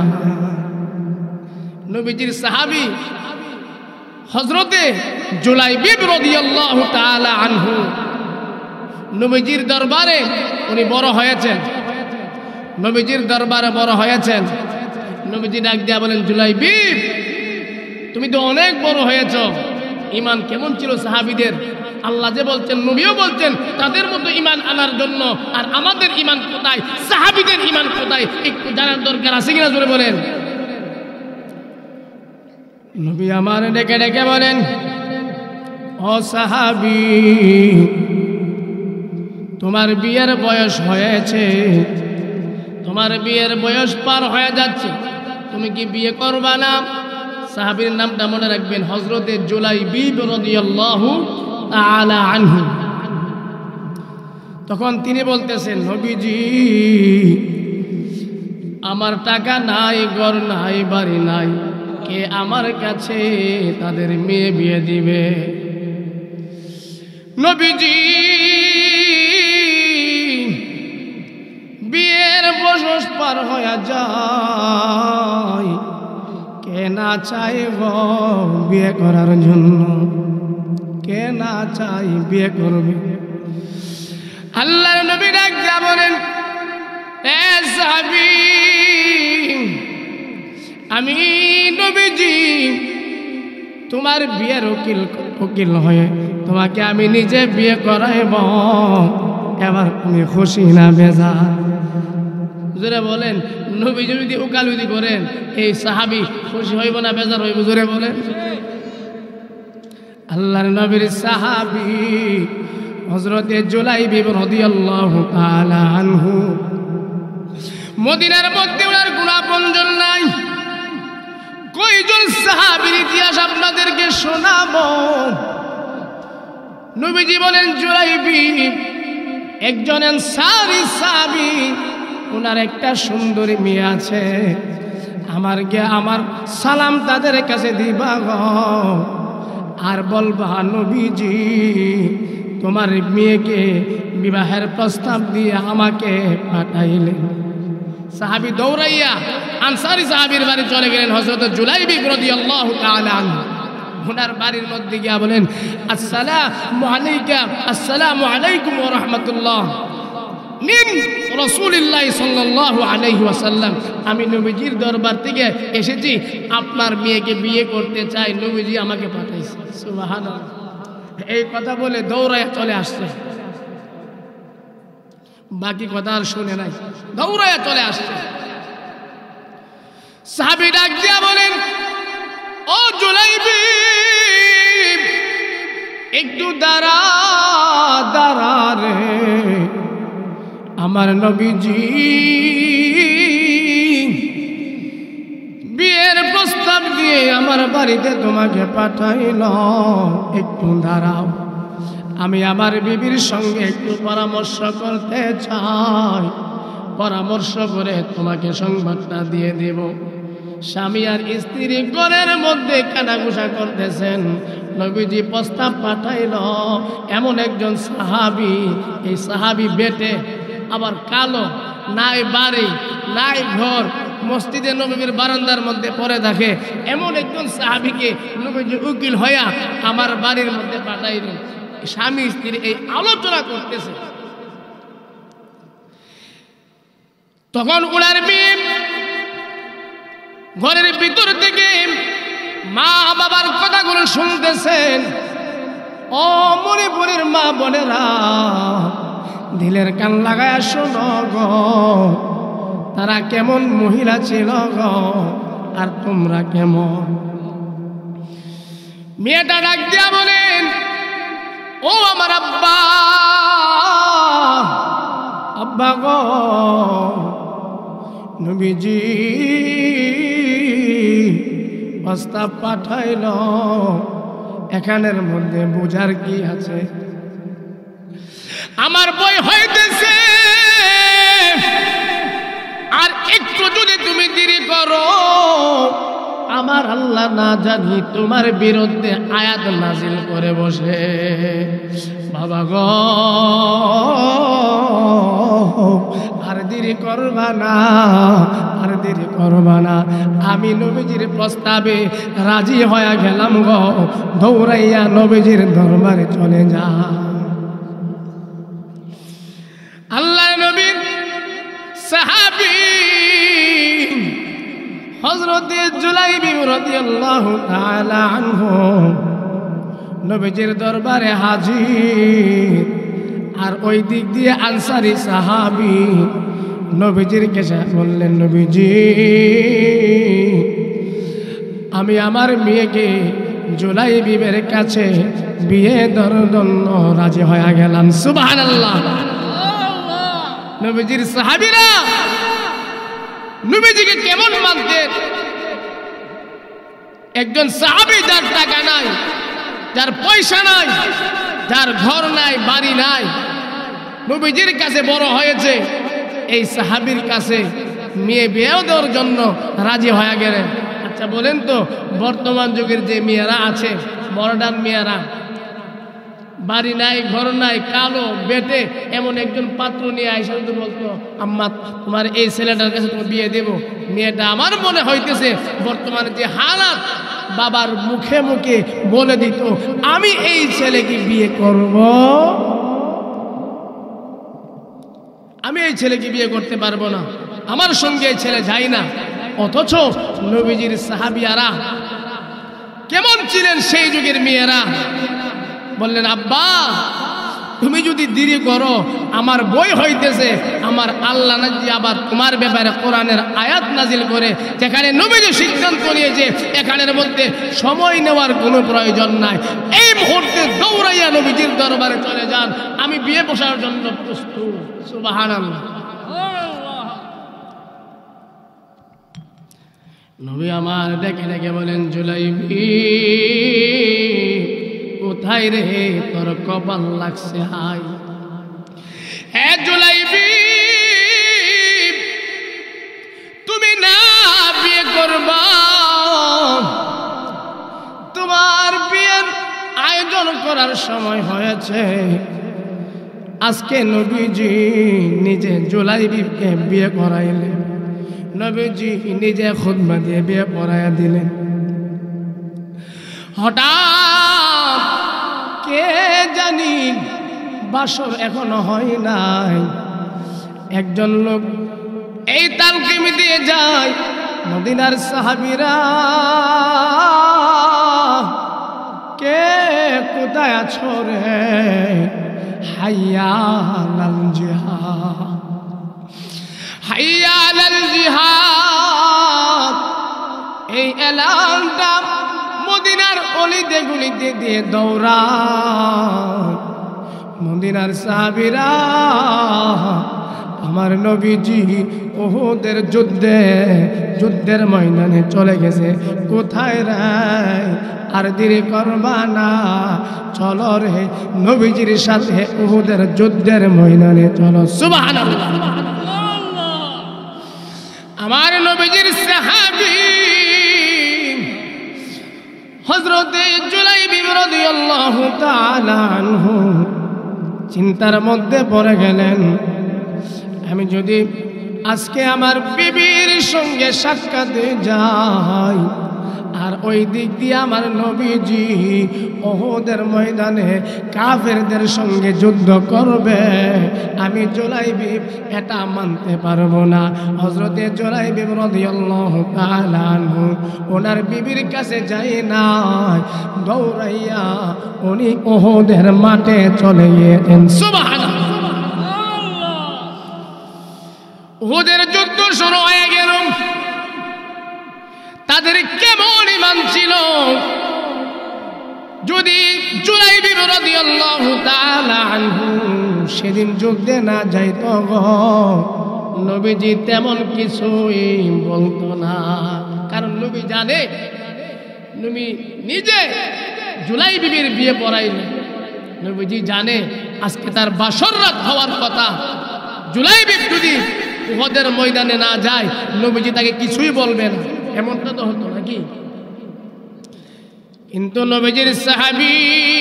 নবীজির সাহাবী হযরতে জুলাইবিব রাদিয়াল্লাহু তাআলা আনহু, নবীজির দরবারে উনি বড় হয়েছেন, নবীজির দরবারে বড় হয়েছেন। নবীজি ডাক দিয়া বলেন, জুলাইবিব তুমি তো অনেক বড় হয়েছ, ইমান কেমন ছিল সাহাবীদের? আল্লাহ যে বলছেন, নবীও বলছেন তাদের মতো ইমান আনার জন্য, আর আমাদের ইমান কোথায়, সাহাবীদের ইমান কোথায় একটু জানার দরকার আছে কিনা, জোরে বলেন। নবী আমার ডেকে ডেকে বলেন, ও সাহাবী, তোমার বিয়ের বয়স হয়েছে, তোমার বিয়ের বয়স পার হয়ে যাচ্ছে, তুমি কি বিয়ে করবা না? সাহাবীর নামটা মনে রাখবেন, হযরতে জুলাইবিব রাদিয়াল্লাহু তাআলা আনহু। তখন তিনি বলতেছেন, নবীজি আমার টাকা নাই, ঘর নাই, বাড়ি নাই, কে আমার কাছে তাদের মেয়ে বিয়ে দিবে? নবীজি বিয়ের বয়স পার হয়ে যায়, কে না চাই গো বিয়ে করার জন্য, কে না চাই বিয়ে করবে? আল্লাহর নবী ডাক দিয়া বলেন, এ সাহাবী, আমি নবীজি তোমার বিয়ের উকিল উকিল হয়ে তোমাকে আমি নিজে বিয়ে করাইব, এবার তুমি খুশি না বেজার? জোরে বলেন, নবীজি যদি উকালতি করেন এই সাহাবী খুশি হইব না বেজার হইব? জোরে বলেন। আল্লাহর নবীর সাহাবী হযরতে জুলাইবিব রাদিয়াল্লাহু তাআলা আনহু মদিনার মধ্যে ওনার কোনো আপনজন নাই। কয়জন সাহাবীর ইতিহাস আপনাদেরকে শোনাবো। নবীজি বলেন জুলাইবিব একজন আনসারী সাহাবী, ওনার একটা সুন্দরী মেয়ে আছে, আমার গিয়ে আমার সালাম তাদের কাছে দিবা গো, আর বলবা নবীজি তোমার মেয়েকে বিবাহের প্রস্তাব দিয়ে আমাকে পাঠাইলেন। সাহাবী দৌড়াইয়া আনসারী সাহাবীর বাড়ি চলে গেলেন। হযরত জুলাইবিব রাদিয়াল্লাহু তাআলা আনহু ওনার বাড়ির মধ্যে গিয়া বলেন আসসালামু আলাইকা আসসালামু আলাইকুম ওয়া রাহমাতুল্লাহ মিন রাসূলিল্লাহ সাল্লাল্লাহু আলাইহি ওয়াসাল্লাম, আমি নবীজির দরবার থেকে এসেছি, আপনার মেয়েকে বিয়ে করতে চাই, নবীজি আমাকে পাঠাইছে। সুবহানাল্লাহ। এই কথা বলে দৌড়ায় চলে আসছে, বাকি কথা আর শুনে নাই, দৌড়ায় চলে আসছে। সাহাবী ডাক দিয়া বলেন ও জুলাইবিব একটু দাঁড়া দাঁড়া রে, আমার নবীজি বিয়ের প্রস্তাব দিয়ে আমার বাড়িতে তোমাকে পাঠাইল, একটু দাঁড়াও, আমি আমার বিবির সঙ্গে একটু পরামর্শ করতে চাই, পরামর্শ করে তোমাকে সংবাদটা দিয়ে দেব। স্বামী আর স্ত্রী ঘরের মধ্যে কানাঘুষা করতেছেন, নবীজি প্রস্তাব পাঠাইল এমন একজন সাহাবী, এই সাহাবী বেটে আবার কালো, নাই বাড়ি নাই ঘর, মসজিদে নবীর বারান্দার মধ্যে পড়ে থাকে, এমন একজন সাহাবীকে নবীজি উকিল হইয়া আমার বাড়ির মধ্যে পাঠাইলেন। স্বামী স্ত্রী এই আলোচনা করতেছে। তখন ওনার মেয়ে ঘরের ভিতর থেকে মা বাবার কথাগুলো শুনতেছেন। ও মণিপুরের মা বোনেরা দিলের কান লাগায় শোনো গো, তারা কেমন মহিলা ছিল গো, আর তোমরা কেমন। মেয়েটা ডাক দিয়া বলেন ও আমার আব্বা, আব্বা গো নবীজি প্রস্তাব পাঠাইল, এখানের মধ্যে বোঝার কি আছে, আমার বই হইতেছে, আর একটু যদি তুমি দেরি করো আমার আল্লাহ না জানি তোমার বিরুদ্ধে আয়াত নাজিল করে বসে। বাবা গো আর দেরি করবা না, আর দেরি করবা না। আমি নবীজির প্রস্তাবে রাজি হয়ে গেলাম গো, দৌড়াইয়া নবীজির দরবারে চলে যা। আল্লাহ নবীর সাহাবী হযরত জুলাইবিব রাদিয়াল্লাহু তাআলা আনহু নবীজির দরবারে হাজির, আর ওই দিক দিয়ে আনসারী সাহাবী নবীজির কাছে বললেন নবীজি আমি আমার মেয়েকে জুলাইবিবের কাছে বিয়ে দেওয়ার জন্য রাজি হয়ে গেলাম। সুবহানাল্লাহ। নবীজির সাহাবীরা নবীজিকে কেমন মানতেন। একজন সাহাবী যার টাকা নাই, যার পয়সা নাই, যার ঘর নাই, বাড়ি নাই, নবীজির কাছে বড় হয়েছে, এই সাহাবীর কাছে মেয়ে বিয়ে দেওয়ার জন্য রাজি হয়ে গেলেন। আচ্ছা বলেন তো বর্তমান যুগের যে মেয়েরা আছে, মডার্ন মেয়েরা, বাড়ি নাই, ঘর নাই, কালো, বেটে, এমন একজন পাত্র নিয়ে আইসা তো বলতো আম্মা তোমার এই ছেলেটার কাছে তুমি বিয়ে দেবো, মেয়েটা আমার মনে হইতেছে বর্তমানে যে হালাত, বাবার মুখে মুখে বলে দিত আমি এই ছেলেকে বিয়ে করব, আমি এই ছেলেকে বিয়ে করতে পারবো না, আমার সঙ্গে এই ছেলে যায় না। অথচ নবীজির সাহাবিয়ারা কেমন ছিলেন সেই যুগের মেয়েরা, বললেন আব্বা তুমি যদি দেরি করো আমার বই হইতেছে, আমার আল্লাহ নাজি আবার তোমার ব্যাপারে কোরআনের আয়াত নাজিল করে, যেখানে নবীজি সিদ্ধান্ত নিয়েছে এখানের মধ্যে সময় নেওয়ার কোনো প্রয়োজন নাই, এই মুহূর্তে দৌড়াইয়া নবীজির দরবারে চলে যান, আমি বিয়ে বসার জন্য প্রস্তুত। সুবহানাল্লাহ। নবী আমার ডেকে ডেকে বলেন, জুলাইবি কোথায় রে, তোর কপাল লাগছে হাই। হে জুলাইবি, তুমি না বিয়ে করবা, তোমার বিয়ের আয়োজন করার সময় হয়েছে। আজকে নবীজি নিজে জুলাইবিকে বিয়ে করাইলেন, নবীজি নিজে খুতবা দিয়ে বিয়ে পড়াইয়া দিলেন। হঠাৎ কে জানি বাসর এখনো হয় নাই, একজন লোক এই তালকিম দিয়ে যায়, মদিনার সাহাবীরা কে কোথায় আছো রে, হাইয়া আলাল জিহাদ, হাইয়া আলাল জিহাদ। এই এলানটা মদিনার অলিতে গলিতে দিয়ে দৌড়ায়। মদিনার সাহাবীরা আমার নবীজি উহুদের যুদ্ধে যুদ্ধের ময়দানে চলে গেছে, কোথায় রে, আর দেরি করবা না, চলো রে নবীজির সাথে উহুদের যুদ্ধের ময়দানে চলো। সুবহানাল্লাহ। আমার নবীজির সাহাবী হযরতে জুলাইবি রাদিয়াল্লাহু তাআলা আনহু চিন্তার মধ্যে পড়ে গেলেন, আমি যদি আজকে আমার বিবির সঙ্গে সাক্ষাতে যাই, আর ওই দিক দিয়ে আমার নবীজি উহুদের ময়দানে কাফেরদের সঙ্গে যুদ্ধ করবে, আমি জুলাইবি এটা মানতে পারবো না। হযরতে জুলাইবি রাদিয়াল্লাহু তাআলা আনহু ওনার বিবির কাছে যায় না, দৌড়াইয়া উনি উহুদের মাঠে চলে গেলেন। সুবহানাল্লাহ। উহুদের যুদ্ধ শুরু হয়ে গেল। তাদের কেমন ঈমান ছিল, যদি জুলাইবি রাদিয়াল্লাহু তাআলা আনহু সেদিন যুদ্ধে না যাইত গো, নবীজি তেমন কিছুই বলতো না। কারণ নবী জানে, নবী নিজে জুলাইবির বিয়ে পড়াইলেন, নবীজি জানে আজকে তার বাসর রাত হওয়ার কথা। জুলাইবি যদি উহুদের ময়দানে না যায়, নবীজি তাকে কিছুই বলবেন, এমনটা তো হতো নাকি। কিন্তু নবীজির সাহাবী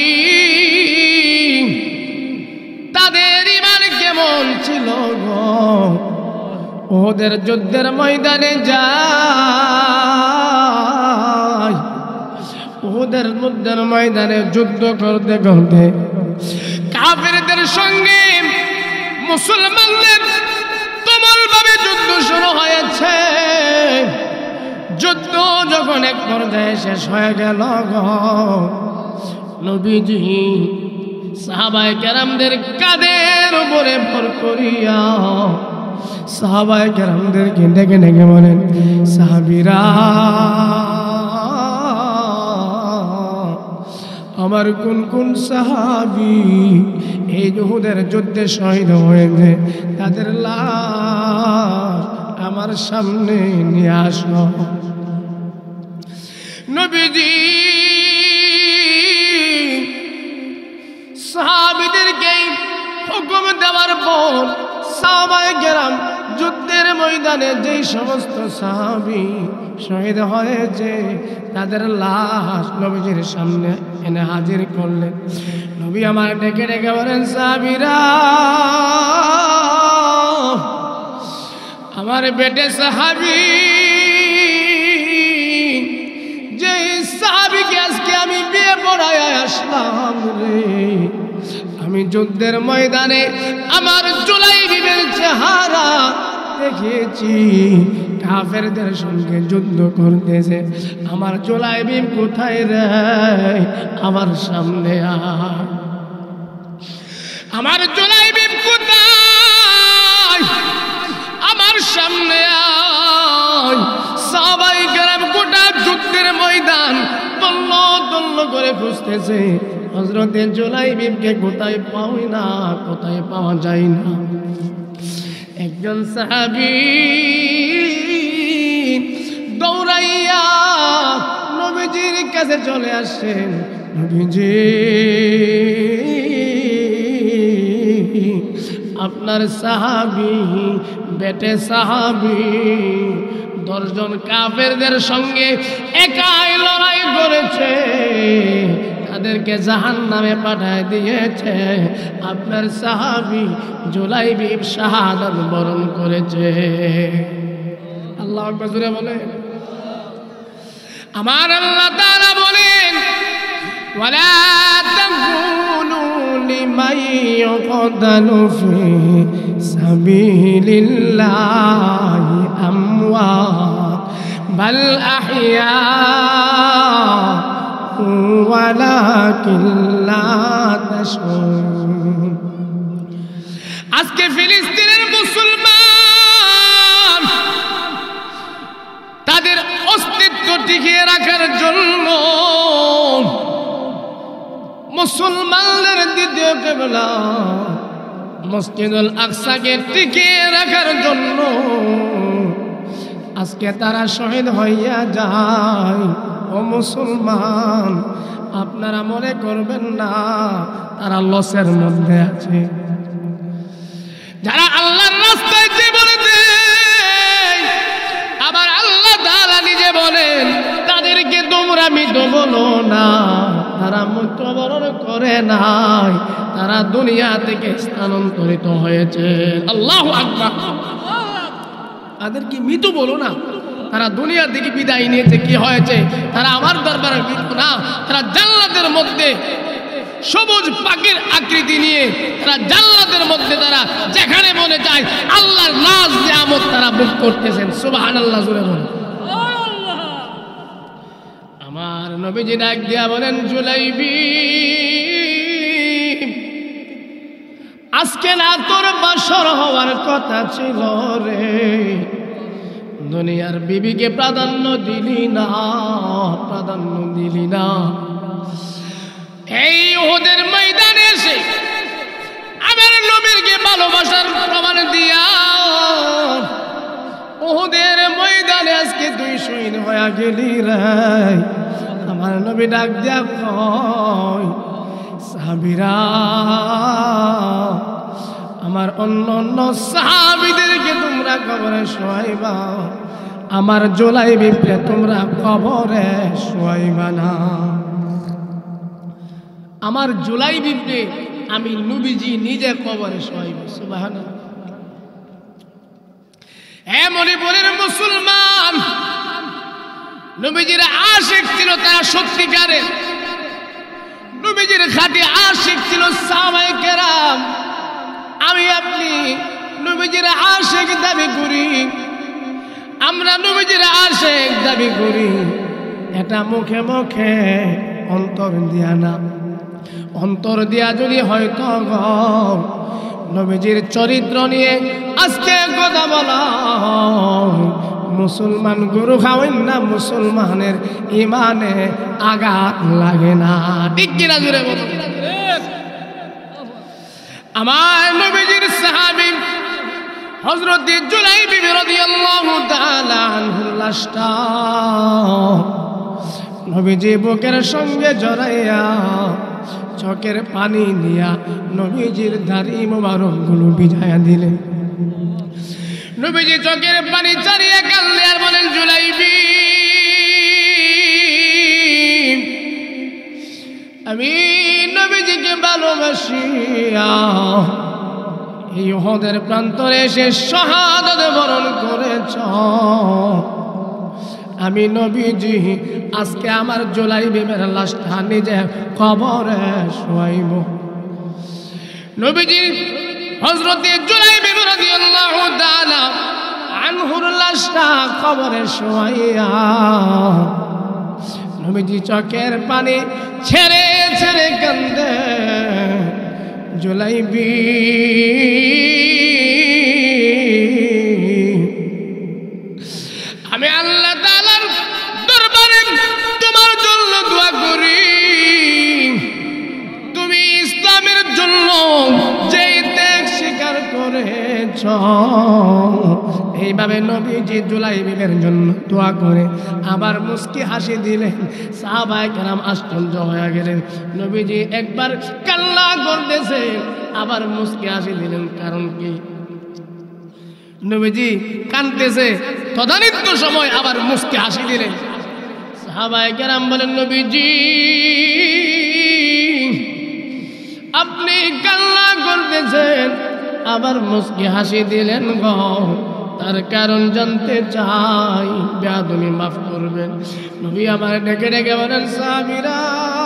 তাদের ঈমান কেমন ছিল গো, উহুদের যুদ্ধের ময়দানে যায়, উহুদের যুদ্ধের ময়দানে যুদ্ধ করতে করতে কাফেরদের সঙ্গে মুসলমানদের তুমুল ভাবে যুদ্ধ শুরু হয়েছে। যুদ্ধ যখন এক পর্যায়ে শেষ হয়ে গেল গো, নবীজি সাহাবায়ে কেরামদের কাঁধের উপরে ভর করিয়া সাহাবায়ে কেরামদেরকে ডেকে ডেকে বলেন, সাহাবীরা আমার কোন কোন সাহাবী এই উহুদের যুদ্ধে শহীদ হয়েছে, তাদের লাশ আমার সামনে নিয়ে আসো। নবীজি সাহাবীদেরকে হুকুম দেওয়ার পর সাহাবায়ে কেরাম যুদ্ধের ময়দানে যেই সমস্ত সাহাবী শহীদ হয়েছে তাদের লাশ নবীজির সামনে এনে হাজির করলেন। নবী আমার ডেকে ডেকে বলেন, সাহাবীরা আমার বেটে সাহাবী, যে সাহাবীকে আজকে আমি বিয়ে পড়ায় আসলাম রে, আমি যুদ্ধের ময়দানে আমার জুলাইবির চেহারা দেখেছি, কাফেরদের সঙ্গে যুদ্ধ করতেছে, আমার জুলাইবি কোথায় রে, আমার সামনে আয়, আমার জুলাইবি কোথায়, আমার সামনে আয়। সাহাবায়ে কেরাম গোটা যুদ্ধের ময়দান তল্ল তল্ল করে খুঁজতেছে, হযরতে জুলাইবিকে কোথায় পাওই না, কোথায় পাওয়া যায় না। একজন সাহাবী দৌড়াই কাছে চলে আসছেন, নবীজি আপনার সাহাবী বেটে সাহাবী দশজন কাফেরদের সঙ্গে একাই লড়াই করেছে, তাদেরকে জাহান্নামে পাঠায় দিয়েছে, আপনার সাহাবী জুলাইবিব শাহাদাত বরণ করেছে। আল্লাহু আকবার জোরে বলে। আমার আল্লাহ তাআলা বলেন, ওয়ালা তাকুলু লিমান ইউকতালু ফি সাবিলিল্লাহি আমওয়াত বাল আহইয়া ওয়ালাকিন লা তাশউরুন। আজকে ফিলিস্তিনের মুসলমান তাদের অস্তিত্ব টিকিয়ে রাখার জন্য মুসলমানদের দ্বিতীয় কিবলা মসজিদুল আকসাকে টিকিয়ে রাখার জন্য আজকে তারা শহীদ হইয়া যায়। ও মুসলমান, আপনারা মনে করবেন না তারা লসের মধ্যে আছে। যারা আল্লাহর রাস্তায় জীবন দেয়, আবার আল্লাহ তাআলা নিজে বলেন তাদেরকে তোমরা মৃত বলো না, তারা মৃত্যুবরণ করে নাই, তারা দুনিয়া থেকে স্থানান্তরিত হয়েছে। আল্লাহু আকবার। তাদেরকে মৃত বলো না, তারা দুনিয়া থেকে বিদায় নিয়েছে। কি হয়েছে? তারা আমার দরবারে মৃত না, তারা জান্নাতের মধ্যে সবুজ পাখির আকৃতি নিয়ে তারা জান্নাতের মধ্যে তারা যেখানে মনে চায় আল্লাহর নাজ নিয়ামত তারা ভোগ করতেছেন। সুবহানাল্লাহ জোরে বলেন। আমার নবীজি ডাক দিয়া বলেন, জুলাইবিব, আজকে না তোর বাসর হওয়ার কথা ছিল রে, দুনিয়ার বিবিকে প্রাধান্য দিলি না, প্রাধান্য দিলি না। এই উহুদের ময়দানে এসে আমার নবীকে ভালোবাসার প্রমাণ দিয়া উহুদের ময়দানে আজকে তুই শহীদ হয়ে গেলি রে। আমার নবী ডাক দিয়া কয়, সাহাবীরা, আমার অন্য অন্য সাহাবীদেরকে তোমরা কবরে শোয়াইবা, আমার জুলাইবিবকে তোমরা কবরে শোয়াইবা না। আমার জুলাইবিবকে আমি নবীজি নিজে কবরে শোয়াইব। সুবহানাল্লাহ। হে মণিপুরের মুসলমান, নবীজির আশিক ছিল তারা সত্যিকারের, নবীজির খাঁটি আশিক ছিল সাহাবায়ে কেরাম। আমি আপনি নবীজির আশিক দাবি করি, আমরা নবীজির আশিক দাবি করি, এটা মুখে মুখে, অন্তর দিয়া না। অন্তর দিয়া যদি হয়তো নবীজির চরিত্র নিয়ে আজকে কথা বলা, মুসলমান গরু খাওয়েন না, মুসলমানের ইমানে আঘাত লাগে না। ঠিক কিনা জুড়ে বলুন। আমার নবীজির সাহাবী হযরত জুলাইবিব রাদিয়াল্লাহু তাআলা আনহুর লাশটা নবীজি বুকের সঙ্গে জড়াইয়া চোখের পানি নিয়া নবীজির দাড়ি মোবারক গুলো ভিজাইয়া দিলেন। নবীজি চোখের পানি চারিয়ে কাঁদলেন আর বলেন, জুলাইবিব, আমি নবীজিকে ভালোবাসিয়া এই উহুদের প্রান্তরে এসে শাহাদাত বরণ করেছ। আমি নবীজি আজকে আমার জুলাইবিবের লাশটা নিজে কবরে শোয়াইব। নবীজি হযরত জুলাইবিব রাদিয়াল্লাহু তাআলা আনহুর লাশটা কবরে শোয়াইয়া নবীজি চোখের পানি ছেড়ে ছেড়ে কান্দে। জুলাইবিব, আমি আল্লাহ তাআলার দরবারে তোমার জন্য দোয়া করি, তুমি ইসলামের জন্য যেই ত্যাগ স্বীকার করেছ, এই এইভাবে নবীজি জুলাইবিবের জন্য দোয়া করে আবার মুস্কি হাসি দিলেন। সাহাবায়ে কেরাম আশ্চর্য হয়ে গেলেন। নবীজি একবার কান্না করতেছে, আবার মুস্কি হাসি দিলেন, কারণ কি? নবীজি কাঁদতেছে, তদানীত্ব সময় আবার মুস্কি হাসি দিলেন। সাহাবায়ে কেরাম বলেন, নবীজি আপনি কান্না করতেছেন, আবার মুস্কি হাসি দিলেন গো, তার কারণ জানতে চাই, বেয়াদবি মাফ করবেন। নবী আমার ডেকে ডেকে বলেন, সাহাবীরা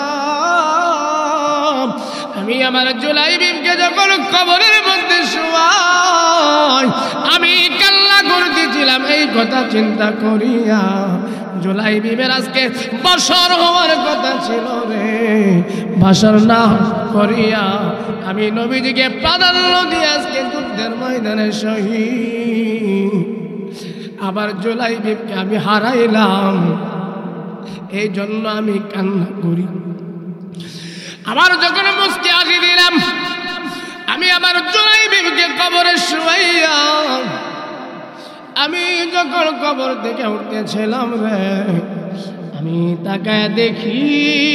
আমি আমার জুলাইবিবকে যখন কবরের মধ্যে শোয়াই আমি কান্না করতেছিলাম এই কথা চিন্তা করিয়া। জুলাইবিবের আজকে বছর হওয়ার কথা ছিল রে, বছর না করিয়া আমি নবীজিকে প্রাধান্য দিয়ে আজকে যুদ্ধের ময়দানে শহীদ। আবার জুলাইবিবকে আমি হারাইলাম, এই জন্য আমি কান্না করি। আবার যখন মুস্কি হাসি দিলাম, আমি আমার জুলাইবিবকে কবরে শুয়াইয়া আমি যখন কবর থেকে উঠতেছিলাম রে, আমি তাকায় দেখি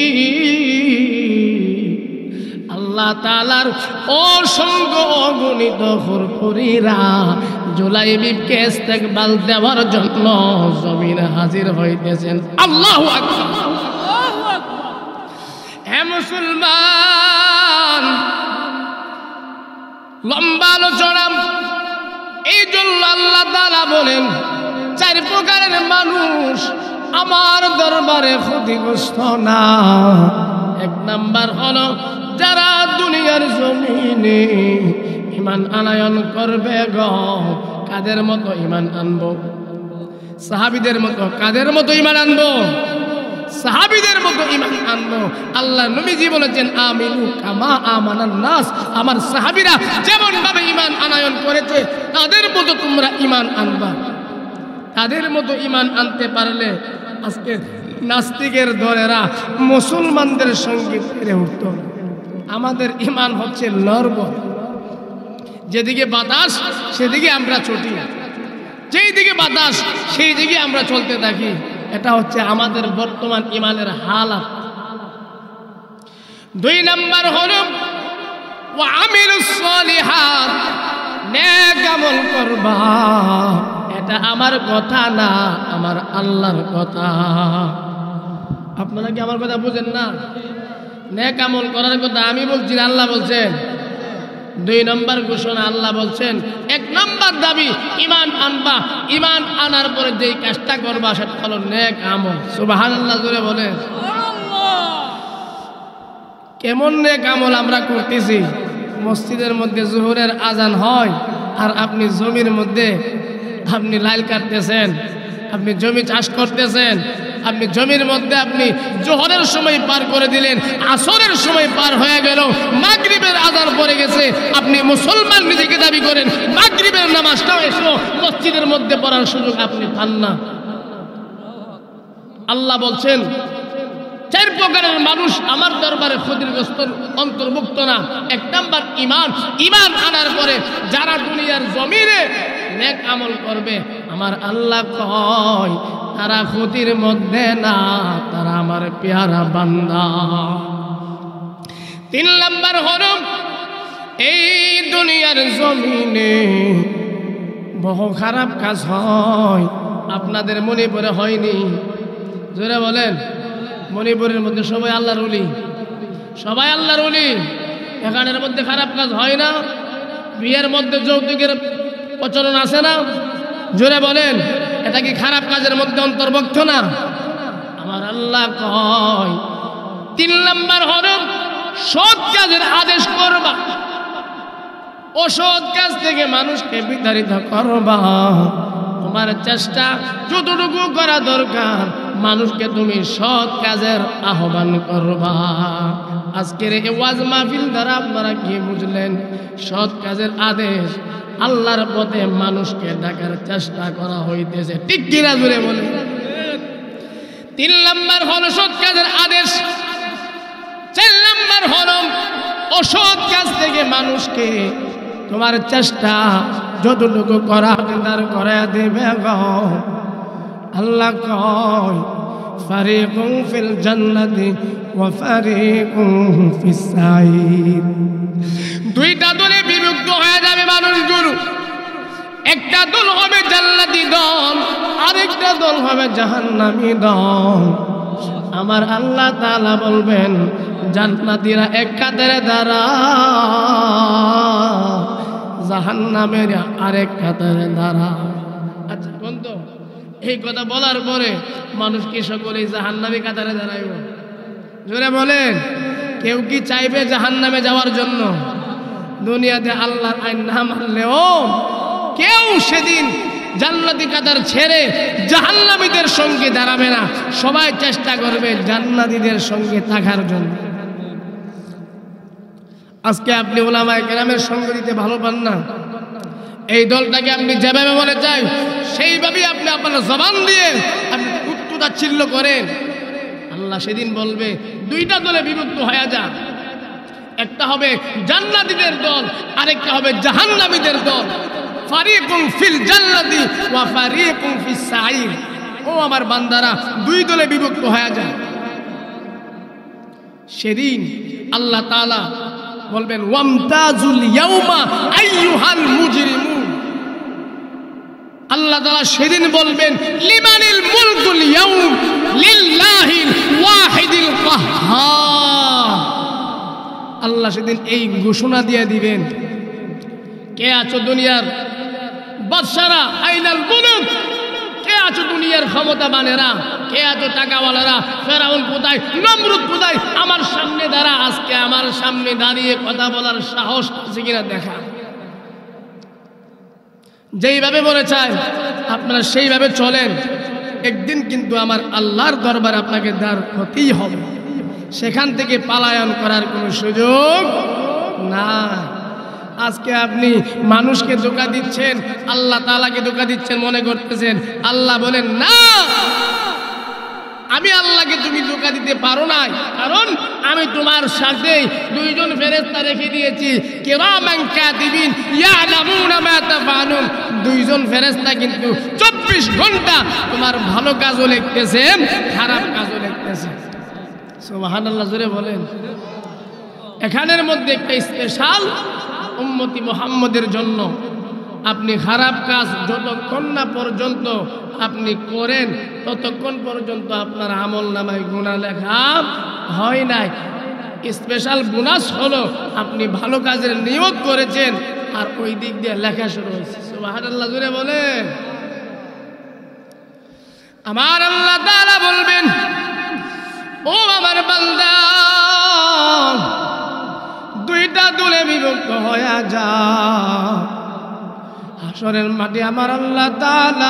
আল্লাহ তাআলার অসংখ্য অগণিত ফুরফুরিরা জুলাইবিবকে ইস্তেকবাল দেওয়ার জন্য জমিনে হাজির হইতেছেন। আল্লাহু আকবার, আল্লাহু আকবার। হে মুসলমান, লম্বা আলোচনা, এই জন্য আল্লাহ তাআলা বলেন চার প্রকারের মানুষ আমার দরবারে ক্ষতিগ্রস্ত না। এক নাম্বার হলো যারা দুনিয়ার জমিনে ঈমান আনয়ন করবে গো। কাদের মতো ঈমান আনবো? সাহাবীদের মতো। কাদের মতো ঈমান আনবো? সাহাবীদের মতো ঈমান আনবো। আল্লাহ নবীজি বলেছেন, আমিনু কামা আমানান নাস, আমার সাহাবীরা যেমন ভাবে ঈমান আনয়ন করেছে তাদের মতো তোমরা ঈমান আনবা। তাদের মতো ঈমান আনতে পারলে আজকে নাস্তিকের দলেরা মুসলমানদের সঙ্গে পেরে উঠত। আমাদের ঈমান হচ্ছে লড়বড়, যেদিকে বাতাস সেদিকে আমরা ছুটি, যেই দিকে বাতাস সেই দিকে আমরা চলতে থাকি। এটা হচ্ছে আমাদের বর্তমান ঈমানের হালাত। দুই নাম্বার হলো ওয়া আমিলুস সলিহাত, নেক আমল করবা। এটা আমার কথা না, আমার আল্লাহর কথা। আপনারা কি আমার কথা বুঝেন না? নেক আমল করার কথা আমি বলছি, আল্লাহ বলছেন। দুই নম্বর ঘোষণা আল্লাহ বলছেন। এক নম্বর দাবি ঈমান আনবা, ঈমান আনার পরে যেই কাজটা করবা সেটা হলো নেক আমল। সুবহানাল্লাহ জোরে বলেন। কেমন নেক আমল আমরা করতেছি? মসজিদের মধ্যে জোহরের আজান হয় আর আপনি জমির মধ্যে আপনি লাইল কাটতেছেন, আপনি জমি চাষ করতেছেন, আপনি জমির মধ্যে আপনি জোহরের সময় পার করে দিলেন, আসরের সময় পার হয়ে গেল, মাগরিবের আযান পড়ে গেছে, আপনি মুসলমান নিজেকে দাবি করেন, মাগরিবের নামাজটাও এসো মসজিদের মধ্যে পড়ার সুযোগ আপনি পান না। আল্লাহ বলছেন চার প্রকারের মানুষ আমার দরবারে ক্ষতিগ্রস্ত অন্তর্ভুক্ত না। এক নাম্বার ঈমান, ঈমান আনার পরে যারা দুনিয়ার জমিনে নেক আমল করবে আমার আল্লাহ কয় তারা ক্ষতির মধ্যে না, তারা আমার পেয়ারা বান্দা। তিন নাম্বার হলো এই দুনিয়ার জমিনে বহু খারাপ কাজ হয়, আপনাদের মণিপুরে হয়নি? জোরে বলেন। মণিপুরের মধ্যে সবাই আল্লাহর ওলি, সবাই আল্লাহর ওলি। এখানের মধ্যে খারাপ কাজ হয় না? বিয়ের মধ্যে যৌতুকের প্রচলন আছে না? জোরে বলেন। এটা কি খারাপ কাজের মধ্যে অন্তর্ভুক্ত না? আমার আল্লাহ কয় তিন নাম্বার হলো সৎ কাজের আদেশ করবা, অসৎ কাজ থেকে মানুষকে বিতাড়িত করবা। তোমার চেষ্টা যতটুকু করা দরকার মানুষকে তুমি সৎ কাজের আহ্বান করবা। আজকের এই ওয়াজ মাহফিল দ্বারা আপনারা কি বুঝলেন? সৎ কাজের আদেশ, আল্লাহর পথে মানুষকে ডাকার চেষ্টা করা হইতেছে, ঠিক কিনা জুড়ে বলে। তিন নাম্বার হলো সৎ কাজের আদেশ, চার নাম্বার হলো অসৎ কাজ থেকে মানুষকে তোমার চেষ্টা যতটুকু করা দাঁড় করে দিবে গো। আল্লাহ কয় ফারিকুন ফিল জান্নাতি ওয়া ফারিকুন ফিস সাইর। দুইটা দলে বিভক্ত হয়ে যাবে মানুষগুলো। একটা দল হবে জান্নাতি দল, আরেকটা দল হবে জাহান্নামী দল। আমার আল্লাহ তাআলা বলবেন জান্নাতীরা এক কাতারে দাঁড়া, জাহান্নামের আরেক কাতারে দাঁড়া। আচ্ছা বন্ধু, এই কথা বলার পরে মানুষ কি সকলেই জাহান্নামী কাতারে দাঁড়াইব? জোরে বলেন। কেউ কি চাইবে জাহান্নামে যাওয়ার জন্য? দুনিয়াতে আল্লাহর আইন না মানলেও কেউ সেদিন জান্নাতি কাতার ছেড়ে জাহান্নামীদের সঙ্গে দাঁড়াবে না। সবাই চেষ্টা করবে জান্নাতীদের সঙ্গে থাকার জন্য। আজকে আপনি উলামায়ে কেরামের সঙ্গ দিতে ভালো পান না, এই দলটাকে আপনি যেভাবে বলে চাই সেইভাবেই আপনি আপনার জবান দিয়ে আপনি উত্তুতাচ্ছিল্য করেন। আল্লাহ সেদিন বলবে দুইটা দলে বিভক্ত হয়ে যা, একটা হবে জান্নাতীদের দল, আরেকটা হবে জাহান্নামীদের দল। ফারিকুন ফিল জান্নাতি ওয়া ফারিকুন ফিস সাইর। ও আমার বান্দারা, দুই দলে বিভক্ত হয়ে যায়। সেদিন আল্লাহ তাআলা বলবেন ওয়ামতাজুল ইয়াউমা আইয়ুহাল মুজরিমুন। আল্লাহ তাআলা সেদিন বলবেন লিমানিল মুলকুল ইয়াউম লিল্লাহিল ওয়াহিদিল কাহ্হার। আল্লাহ সেদিন এই ঘোষণা দিয়ে দিবেন, কে আছো দুনিয়ার বাদশারা, আইনাল মুলুক, কে আছো দুনিয়ার ক্ষমতাবানেরা, কে আছো টাকাওয়ালারা, ফেরাউন কোথায়, নমরুদ কোথায়, আমার সামনে দাঁড়া। আজকে আমার সামনে দাঁড়িয়ে কথা বলার সাহস আছে কিনা দেখা। যেইভাবে বলে চায় আপনারা সেইভাবে চলেন, একদিন কিন্তু আমার আল্লাহর দরবারে আপনাকে দাঁড় হতেই হবে। সেখান থেকে পালায়ন করার কোনো সুযোগ না। আজকে আপনি মানুষকে ধোঁকা দিচ্ছেন, আল্লাহ তাআলাকে ধোঁকা দিচ্ছেন মনে করতেছেন। আল্লাহ বলেন না, আমি আল্লাহকে তুমি ধোঁকা দিতে পারো না, কারণ আমি তোমার সাথে দুইজন ফেরেশতা রেখে দিয়েছি, কিরামান কাতিবিন ইয়ালামুনা মা তাফআলুন। দুইজন ফেরেশতা কিন্তু চব্বিশ ঘন্টা তোমার ভালো কাজও লিখতেছে, খারাপ কাজও লিখতেছে। সুবহানাল্লাহ, জোরে বলেন। এখানের মধ্যে একটা স্পেশাল উম্মতি মুহাম্মদের জন্য। আপনি খারাপ কাজ যতক্ষণ না পর্যন্ত আপনি করেন ততক্ষণ পর্যন্ত আপনার আমল নামায় গুনাহ লেখা হয় নাই। স্পেশাল বোনাস হলো আপনি ভালো কাজের নিয়ত করেছেন আর ওই দিক দিয়ে লেখা শুরু হয়েছে। সুবহানাল্লাহ, জোরে বলেন। আমার আল্লাহ তাআলা বলবেন ও আমার বান্দা, দুইটা দলে বিভক্ত হয়ে যা। হাশরের মাঠে আমার আল্লাহ তাআলা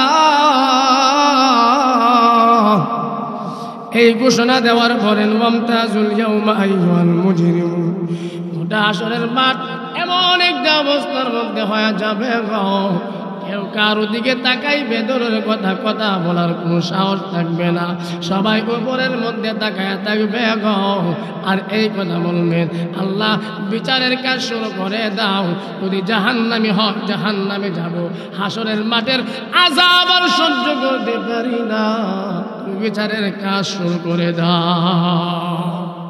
এই ঘোষণা দেওয়ার পরে ওয়ামতাজুল ইয়াউমা আইয়ুহাল মুজরিমুন। গোটা হাশরের মাঠ এমন একটা অবস্থার মধ্যে হয়ে যাবে গো, কেউ কারো দিকে তাকাইবে দূরের কথা কথা বলার কোনো সাহস থাকবে না। সবাই উপরের মধ্যে তাকায় থাকবে গো, আর এই কথা বলবেন আল্লাহ বিচারের কাজ শুরু করে দাও। যদি জাহান্নামী হয় জাহান্নামে যাব, হাশরের মাঠের আযাব আর সহ্য করতে পারি না, বিচারের কাজ শুরু করে দাও।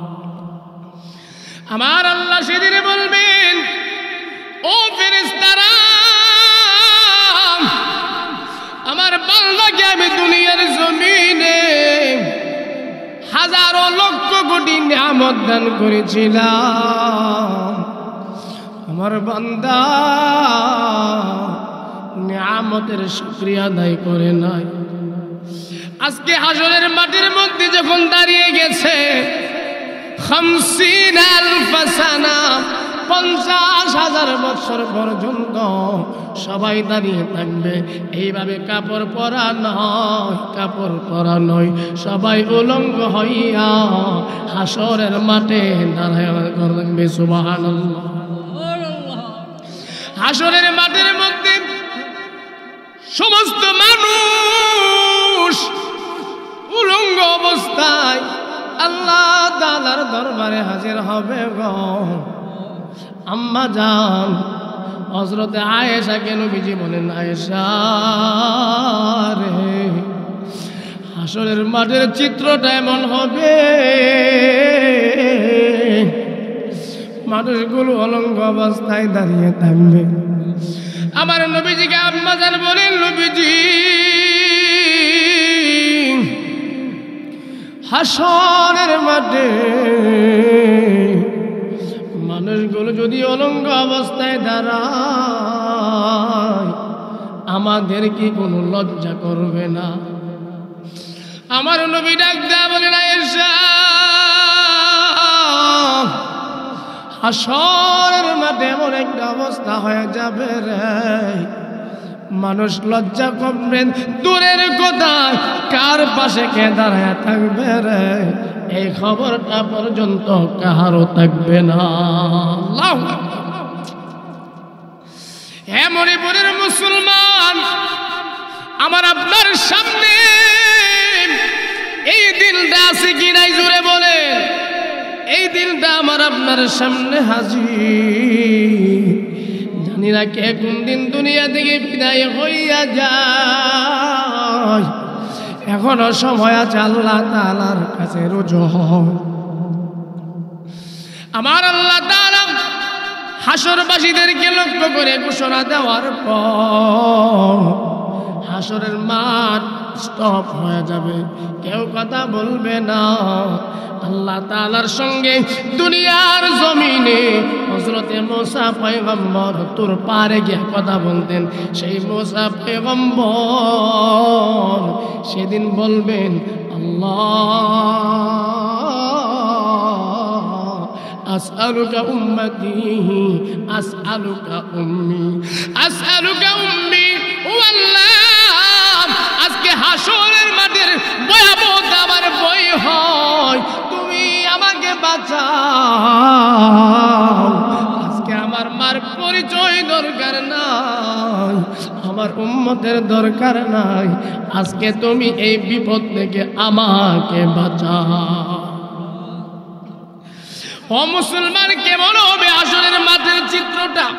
আমার আল্লাহ সেদিনে বলবেন ও ফেরেশতারা, আমার বান্দাকে আমি দুনিয়ার জমিনে হাজারো লক্ষ কোটি নিয়ামত দান করেছিলাম, আমার বান্দা নিয়ামতের শুকরিয়া আদায় করে নাই। আজকে হাশরের মাটির মধ্যে যখন দাঁড়িয়ে গেছে খামসিন আলফ সানা, পঞ্চাশ হাজার বছর পর্যন্ত সবাই দাঁড়িয়ে থাকবে। এইভাবে কাপড় পরা নয়, কাপড় পরা নয়, সবাই উলঙ্গ হইয়া হাশরের মাঠে দাঁড়ায় করবে। সুবহানাল্লাহ। হাশরের মাঠের মধ্যে সমস্ত মানুষ উলঙ্গ অবস্থায় আল্লাহ তাআলার দরবারে হাজির হবে গো। আম্মা জান, হযরতে আয়েশাকে নবীজি বলেন, আয়েশা রে, হাসরের মাঠের চিত্রটা এমন হবে, মানুষগুলো অলঙ্গ অবস্থায় দাঁড়িয়ে থাকবে। আমার নবীজিকে আম্মা জান বলেন, নবীজি হাসরের মাঠে মানুষগুলো যদি অলঙ্গ অবস্থায় দাঁড়ায়, আমাদের কি কোনো লজ্জা করবে না? আমার নবী ডাক দেয়া বলেন, আয়েশা হাসরের মাঠে এমন একটা অবস্থা হয়ে যাবে রে, মানুষ লজ্জা করবেন দূরের কথা, কার পাশে কে দাঁড়ায় থাকবে রে, এই খবরটা পর্যন্ত কাহারও থাকবে না। আল্লাহু আকবার। হে মরিপুরের মুসলমান, আমার আপনার সামনে এই দিনটা আছে কি নাই জোরে বলে, এই দিনটা আমার আপনার সামনে হাজির। জানি না কে কোন দিন দুনিয়া থেকে বিদায় হইয়া যায়, এখনো সময় আছে আল্লাহ তাআলার কাছে রুজু হও। আমার আল্লাহ তাআলা হাসরবাসীদেরকে লক্ষ্য করে ঘোষণা দেওয়ার পর হাসরের মাঠ স্টপ হয়ে যাবে, কেউ কথা বলবে না। আল্লাহ তাআলার সঙ্গে দুনিয়ার জমিনে হযরতে মুসা পয়গম্বর তোর পারে গিয়ে কথা বলতেন। সেই মুসা পয়গম্বর সেদিন বলবেন, আল্লাহ আসআলুকা উম্মতি আসআলুকা উম্মি আসআলুকা উম্মি। ও আল্লাহ, আজকে হাসরের মাঠের ভয়াবহতা আমার ভয় হয়, তুমি আমাকে বাঁচাও। আজকে আমার মার পরিচয় দরকার নাই, আমার উম্মতের দরকার নাই, আজকে তুমি এই বিপদ থেকে আমাকে বাঁচাও। ও মুসলমান, কেমন হবে হাসরের মাঠের চিত্রটা?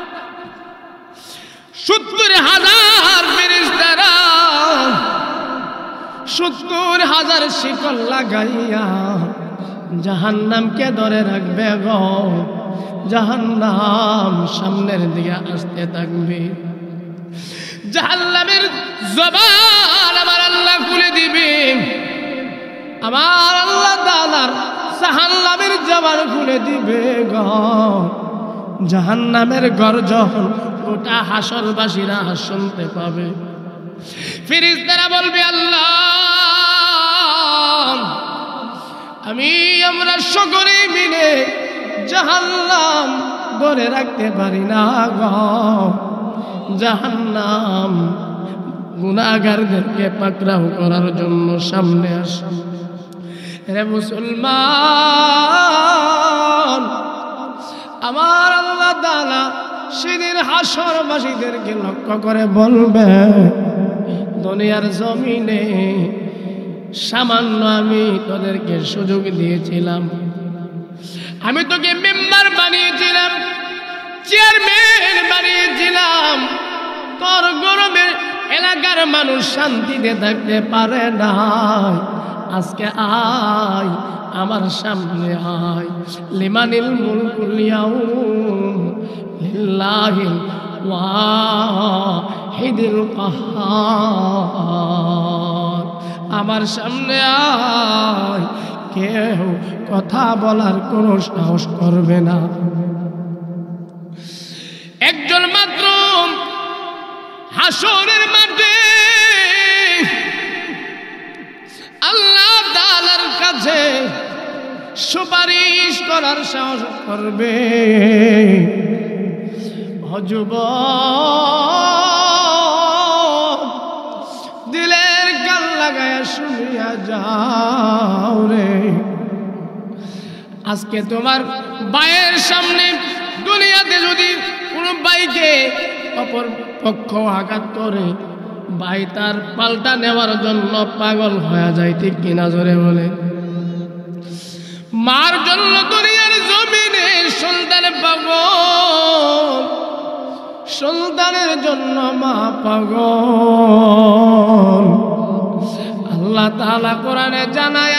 সত্তর হাজার ফেরেশতারা সত্তর হাজার শিকল লাগাইয়া জাহান্নামকে ধরে রাখবে গো। জাহান্নাম সামনের দিকে আসতে থাকবে, জাহান্নামের জবান আমার আল্লাহ খুলে দিবে। আমার আল্লাহ তাআলার জাহান্নামের জবান খুলে দিবে গো। জাহান্নামের গর্জন গোটা হাসরবাসীরা শুনতে পাবে। ফেরেশতারা বলবে, আল্লাহ আমি আমরা সকলে মিলে জাহান্নাম ধরে রাখতে পারি না গো। জাহান্নাম গুনাহগারদেরকে পাকড়াও করার জন্য সামনে আসে। রে মুসলমান, আমার আল্লাহ তাআলা সেদিন হাসরবাসীদেরকে লক্ষ্য করে বলবে, দুনিয়ার জমিনে সামান্য আমি তোদেরকে সুযোগ দিয়েছিলাম, আমি তোকে মেম্বার বানিয়েছিলাম, চেয়ারম্যান বানিয়েছিলাম, তোর গরমের এলাকার মানুষ শান্তিতে থাকতে পারে না। আজকে আয় আমার সামনে আয়। লিমানিল মুলকুল ইয়াউম লিল্লাহিল ওয়াহিদিল কাহ্হার। আমার সামনে আয়, কেউ কথা বলার কোনো সাহস করবে না। একজন মাত্র হাসরের মাঠে আল্লাহ তাআলার কাছে সুপারিশ করার সাহস করবে। যুবক, দিলের কান লাগায়া শুনিয়া যাও রে, আজকে তোমার ভাইয়ের সামনে দুনিয়াতে যদি কোনো ভাইকে অপর পক্ষ আঘাত করে, ভাই তার পাল্টা নেওয়ার জন্য পাগল হয়ে যায়, ঠিক কিনা জোরে বলে? মার জন্য দুনিয়ার জমিনে সন্তান পাগল, সন্তানের জন্য মা পাগল। আল্লাহ তাআলা কোরআনে জানায়া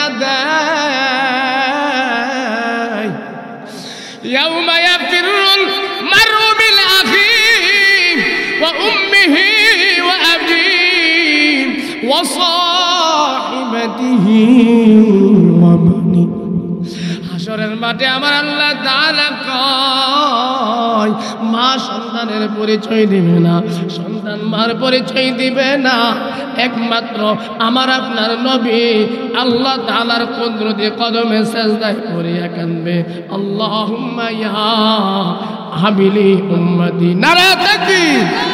দেয় ইয়াউমা ইয়াফিরুল মারউ মিন আখিহি ওয়া উম্মিহি ওয়া আবিহি ওয়া সাহিবাতিহি ওয়া বানি। হাসরের মাঠে আমার আল্লাহ তাআলা কয় মা সন্তানের পরিচয় দিবে না, সন্তান মার পরিচয় দিবে না, একমাত্র আমার আপনার নবী আল্লাহ তাআলার কুদরতি কদমে সিজদায় পড়িয়া কাঁদবে আল্লাহুম্মা ইয়া হাবিলি উম্মতি। নারে তাকবীর।